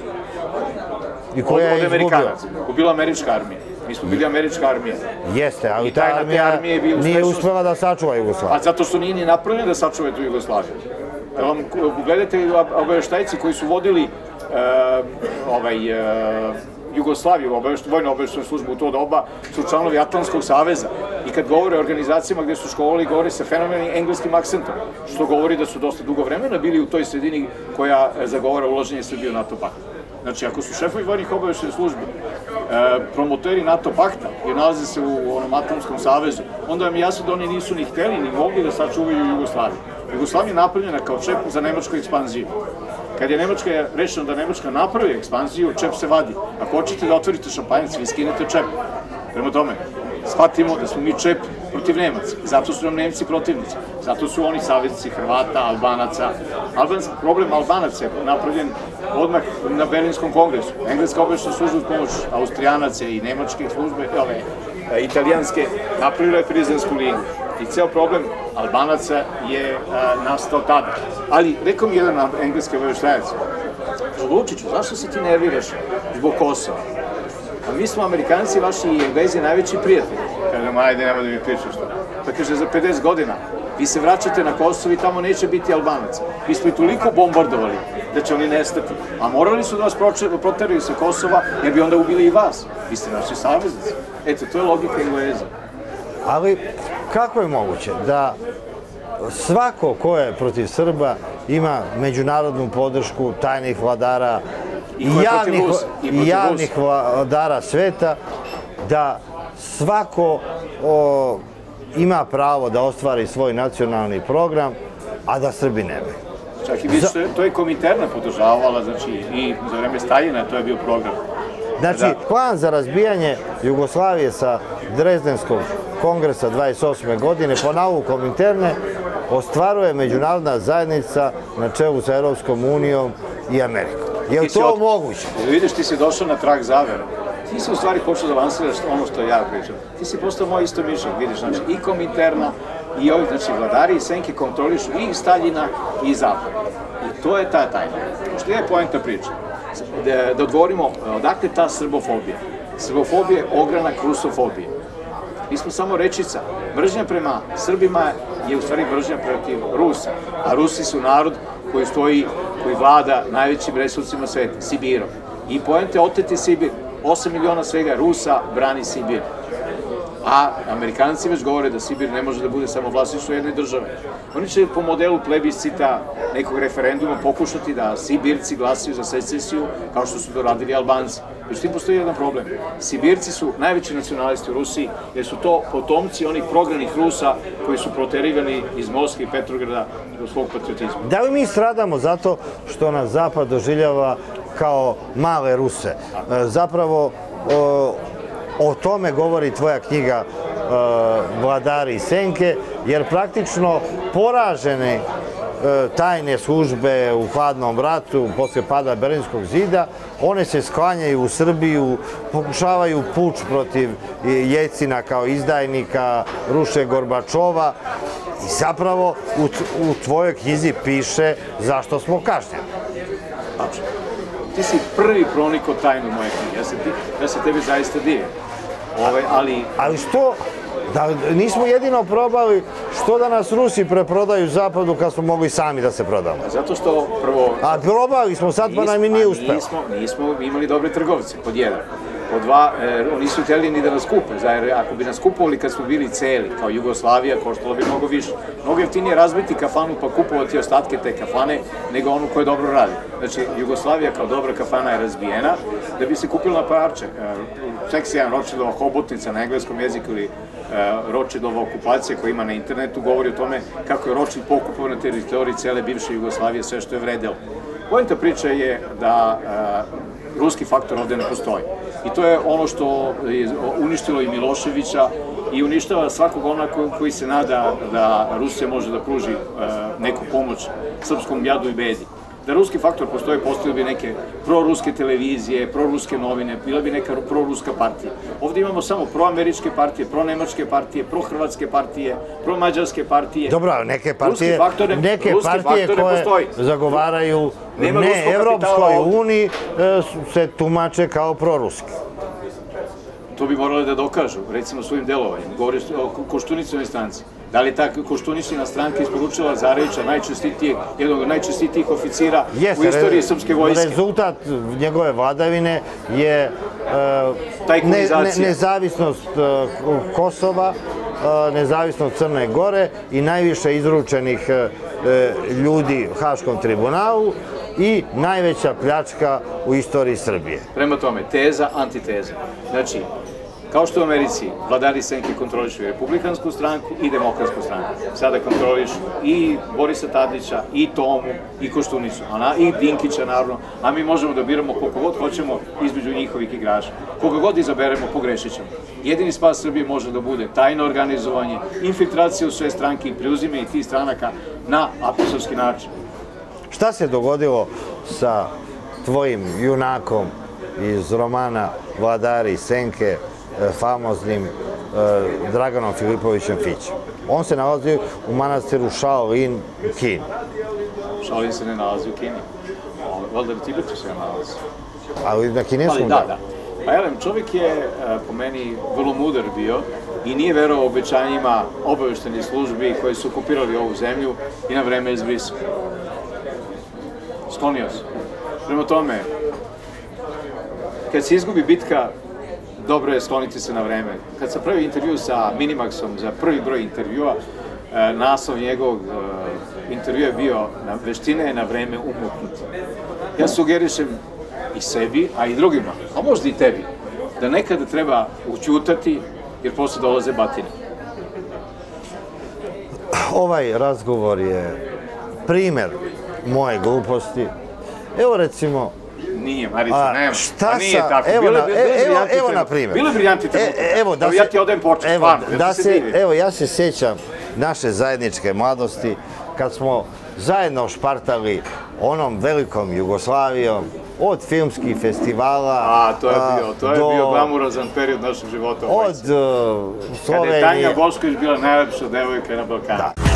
Speaker 1: I koja je izgubila?
Speaker 2: Bila američka armija. Mi smo bili američka armija.
Speaker 1: Jeste, ali ta armija nije uspela da sačuva Jugoslaviju.
Speaker 2: A zato što nije ni napravljeno da sačuva tu Jugoslaviju. Gledajte obaveštajci koji su vodili Jugoslaviju, vojno obaveštenu službu u to doba, su članovi Atlantskog saveza. I kad govore o organizacijama gde su školovali, govori sa fenomenim engleskim akcentom, što govori da su dosta dugo vremena bili u toj sredini koja zagovara ulaženje Srbije u NATO pakt. Znači, ako su šefovi vojnih obaveštene službe promoteri NATO pakta i nalaze se u onom Atlantskom savezu, onda vam je jasno da oni nisu ni hteli ni mogli da sačuvaju Jugoslaviju. Jugoslavija je napravljena kao čep za nemačku ekspanziju. Kad je Nemačka rečeno da Nemačka napravi ekspanziju, čep se vadi. Ako hoćete da otvorite šampanjac, vi skinete čep. Prema tome, shvatimo da smo mi čep protiv Nemaca. Zato su nam Nemci protivnici. Zato su oni saveznici Hrvata, Albanaca. Problem Albanaca je napravljen odmah na Berlinskom kongresu. Engleska obaveštena služba uz pomoć Austrijanaca i nemačke službe, ove, italijanske, napravila je prizansku liniju. I ceo problem Albanaca je nastao tada. Ali, rekao mi jedan engleski obaveštajac, Vučiću, zašto se ti nerviraš zbog Kosova? A mi smo Amerikanci, vaši i Englezi, najveći prijatelji. Kažem, ajde, nema da mi pričaš to. Pa kaže, za pedeset godina vi se vraćate na Kosovo i tamo neće biti Albanaca. Mi smo i toliko bombardovali da će oni nestati. A morali su da vas proteraju sa Kosova, jer bi onda ubili i vas. Vi ste naši saveznici. Eto, to je logika Engleza.
Speaker 1: Ali kako je moguće da svako ko je protiv Srba ima međunarodnu podršku tajnih vladara i javnih, i javnih vladara sveta, da svako o, ima pravo da ostvari svoj nacionalni program, a da Srbi nemaju?
Speaker 2: Čak i vidite, to je Kominterna podržavala, znači i za vreme Staljina to je bio program.
Speaker 1: Znači, plan za razbijanje Jugoslavije sa Drezdenskog kongresa dvadeset osme godine po nalogu Kominterne ostvaruje međunarodna zajednica na čelu sa Europskom unijom i Amerikom. Je li to moguće?
Speaker 2: Vidiš, ti si došao na trag zavere. Ti si u stvari počeo da lansiraš ono što ja pričam. Ti si postao moj istomišljak, vidiš, znači i Kominterna i ovi, znači, vladari i senke kontrolišu i Staljina i Zapad. I to je ta tajna. Što je poenta priče? Da, da odgovorimo odakle ta srbofobija. Srbofobija je ogranak rusofobije. Mi smo samo rečica. Mržnja prema Srbima je u stvari mržnja protiv Rusa. A Rusi su narod koji stoji, koji vlada najvećim resursima sveta, Sibirom. I poenta oteti Sibir. osam miliona svega Rusa brani Sibir. A Amerikanci već govore da Sibir ne može da bude samo vlasništvo jedne države. Oni će po modelu plebiscita nekog referenduma pokušati da Sibirci glasaju za secesiju kao što su to radili Albanci. Međutim, postoji jedan problem. Sibirci su najveći nacionalisti u Rusiji jer su to potomci onih prognanih Rusa koji su proterivani iz Moskve i Petrograda zbog svog patriotizma.
Speaker 1: Da li mi stradamo zato što nas Zapad doživljava kao male Ruse? Zapravo, o tome govori tvoja knjiga Vladari i senke, jer praktično poražene tajne službe u hladnom ratu, posle pada Berlinskog zida, one se sklanjaju u Srbiju, pokušavaju puč protiv Jeljcina kao izdajnika, ruše Gorbačova i zapravo u tvojoj knjizi piše zašto smo kažnjeni.
Speaker 2: Tačno. Ti si prvi pronikao tajnu moje knjige, ja se tebi zaista divim. Ali...
Speaker 1: Ali što? Da nismo jedino probali što da nas Rusi preprodaju Zapadu kad smo mogli sami da se prodamo?
Speaker 2: Zato što prvo...
Speaker 1: A probali smo sad pa nam i nije uspelo.
Speaker 2: Nismo imali dobre trgovce, pod jedan. Pod dva, oni su htjeli ni da nas kupe, jer ako bi nas kupovali kad smo bili celi, kao Jugoslavija, koštalo bi mnogo više. Mnogo jeftinije razbiti kafanu pa kupovati ostatke te kafane, nego onu koja dobro radi. Znači, Jugoslavija kao dobra kafana je razbijena, da bi se kupila na parče. Seksi jedan Rothschildova hobotnica na engleskom jeziku ili Rothschildova okupacija koja ima na internetu govori o tome kako je Rothschild pokupao na teritoriji cele bivše Jugoslavije sve što je vredelo. Poenta priča je da ruski faktor ovde ne postoji. I to je ono što je uništilo i Miloševića i uništava svakog onako koji se nada da Rusija može da pruži neku pomoć srpskom jadu i bedi. Da ruski faktor postoji, postoji bi neke proruske televizije, proruske novine, bila bi neka proruska partija. Ovdje imamo samo proameričke partije, pronemačke partije, prohrvatske partije, promađarske partije.
Speaker 1: Dobro, neke partije, neke partije koje zagovaraju ne Evropskoj uniji se tumače kao proruski.
Speaker 2: To bi morali da dokažu, recimo svojim delovanjem. Govoriš o Koštunicinoj stranci. Da li ta Koštuničina stranka isporučila Zarevića, jednog od najčestitijih oficira u istoriji srpske vojske?
Speaker 1: Rezultat njegove vladavine je nezavisnost Kosova, nezavisnost Crne Gore i najviše izručenih ljudi Haškom tribunalu i najveća pljačka u istoriji Srbije.
Speaker 2: Prema tome, teza, antiteza. Znači, kao što u Americi vladari senke kontrolišu i republikansku stranku i demokratsku stranku. Sada kontrolišu i Borisa Tadića, i Tomu, i Koštunicu, i Dinkića naravno, a mi možemo da biramo koliko god hoćemo između njihovih igrača. Koga god izaberemo, pogrešit ćemo. Jedini spas Srbije može da bude tajno organizovanje, infiltracija u sve stranke i preuzimanje tih stranaka na apostolski način.
Speaker 1: Šta se dogodilo sa tvojim junakom iz romana Vladari i senke, famoznim Draganom Filipovićem Fićem. On se nalazi u manastiru Shaolin u Kini.
Speaker 2: Shaolin se ne nalazi u Kini. Valjda u Tibetu se nalazi.
Speaker 1: Ali na kineskom
Speaker 2: da, da. Pa jelem, čovjek je po meni vrlo mudar bio i nije verovao obećanjima obaveštenih službi koji su okupirali ovu zemlju i na vreme izbrisao. Sklonio se. Prema tome, kad se izgubi bitka, dobro je skloniti se na vreme. Kad sam pravio intervju sa Minimaxom za prvi broj intervjua, naslov njegovog intervjua je bio "Veštine je na vreme umuknuti". Ja sugerišem i sebi, a i drugima, a možda i tebi, da nekada treba ućutati, jer posle dolaze batine.
Speaker 1: Ovaj razgovor je primer moje gluposti. Evo recimo...
Speaker 2: Nije, Marica, nema.
Speaker 1: Šta
Speaker 2: nije
Speaker 1: sa...
Speaker 2: tako.
Speaker 1: Evo na primjer.
Speaker 2: Bile briljanti trenutak.
Speaker 1: Evo, da se...
Speaker 2: Ja ti odajem počet, stvarno.
Speaker 1: Evo, ja se sjećam naše zajedničke mladosti, kad smo zajedno špartali onom velikom Jugoslavijom, od filmskih festivala...
Speaker 2: A, to je bio, to je bio glamurozan period našeg života.
Speaker 1: Od Slovenije...
Speaker 2: Kada je Tanja Bošković bila najlepša devojka na Balkanu.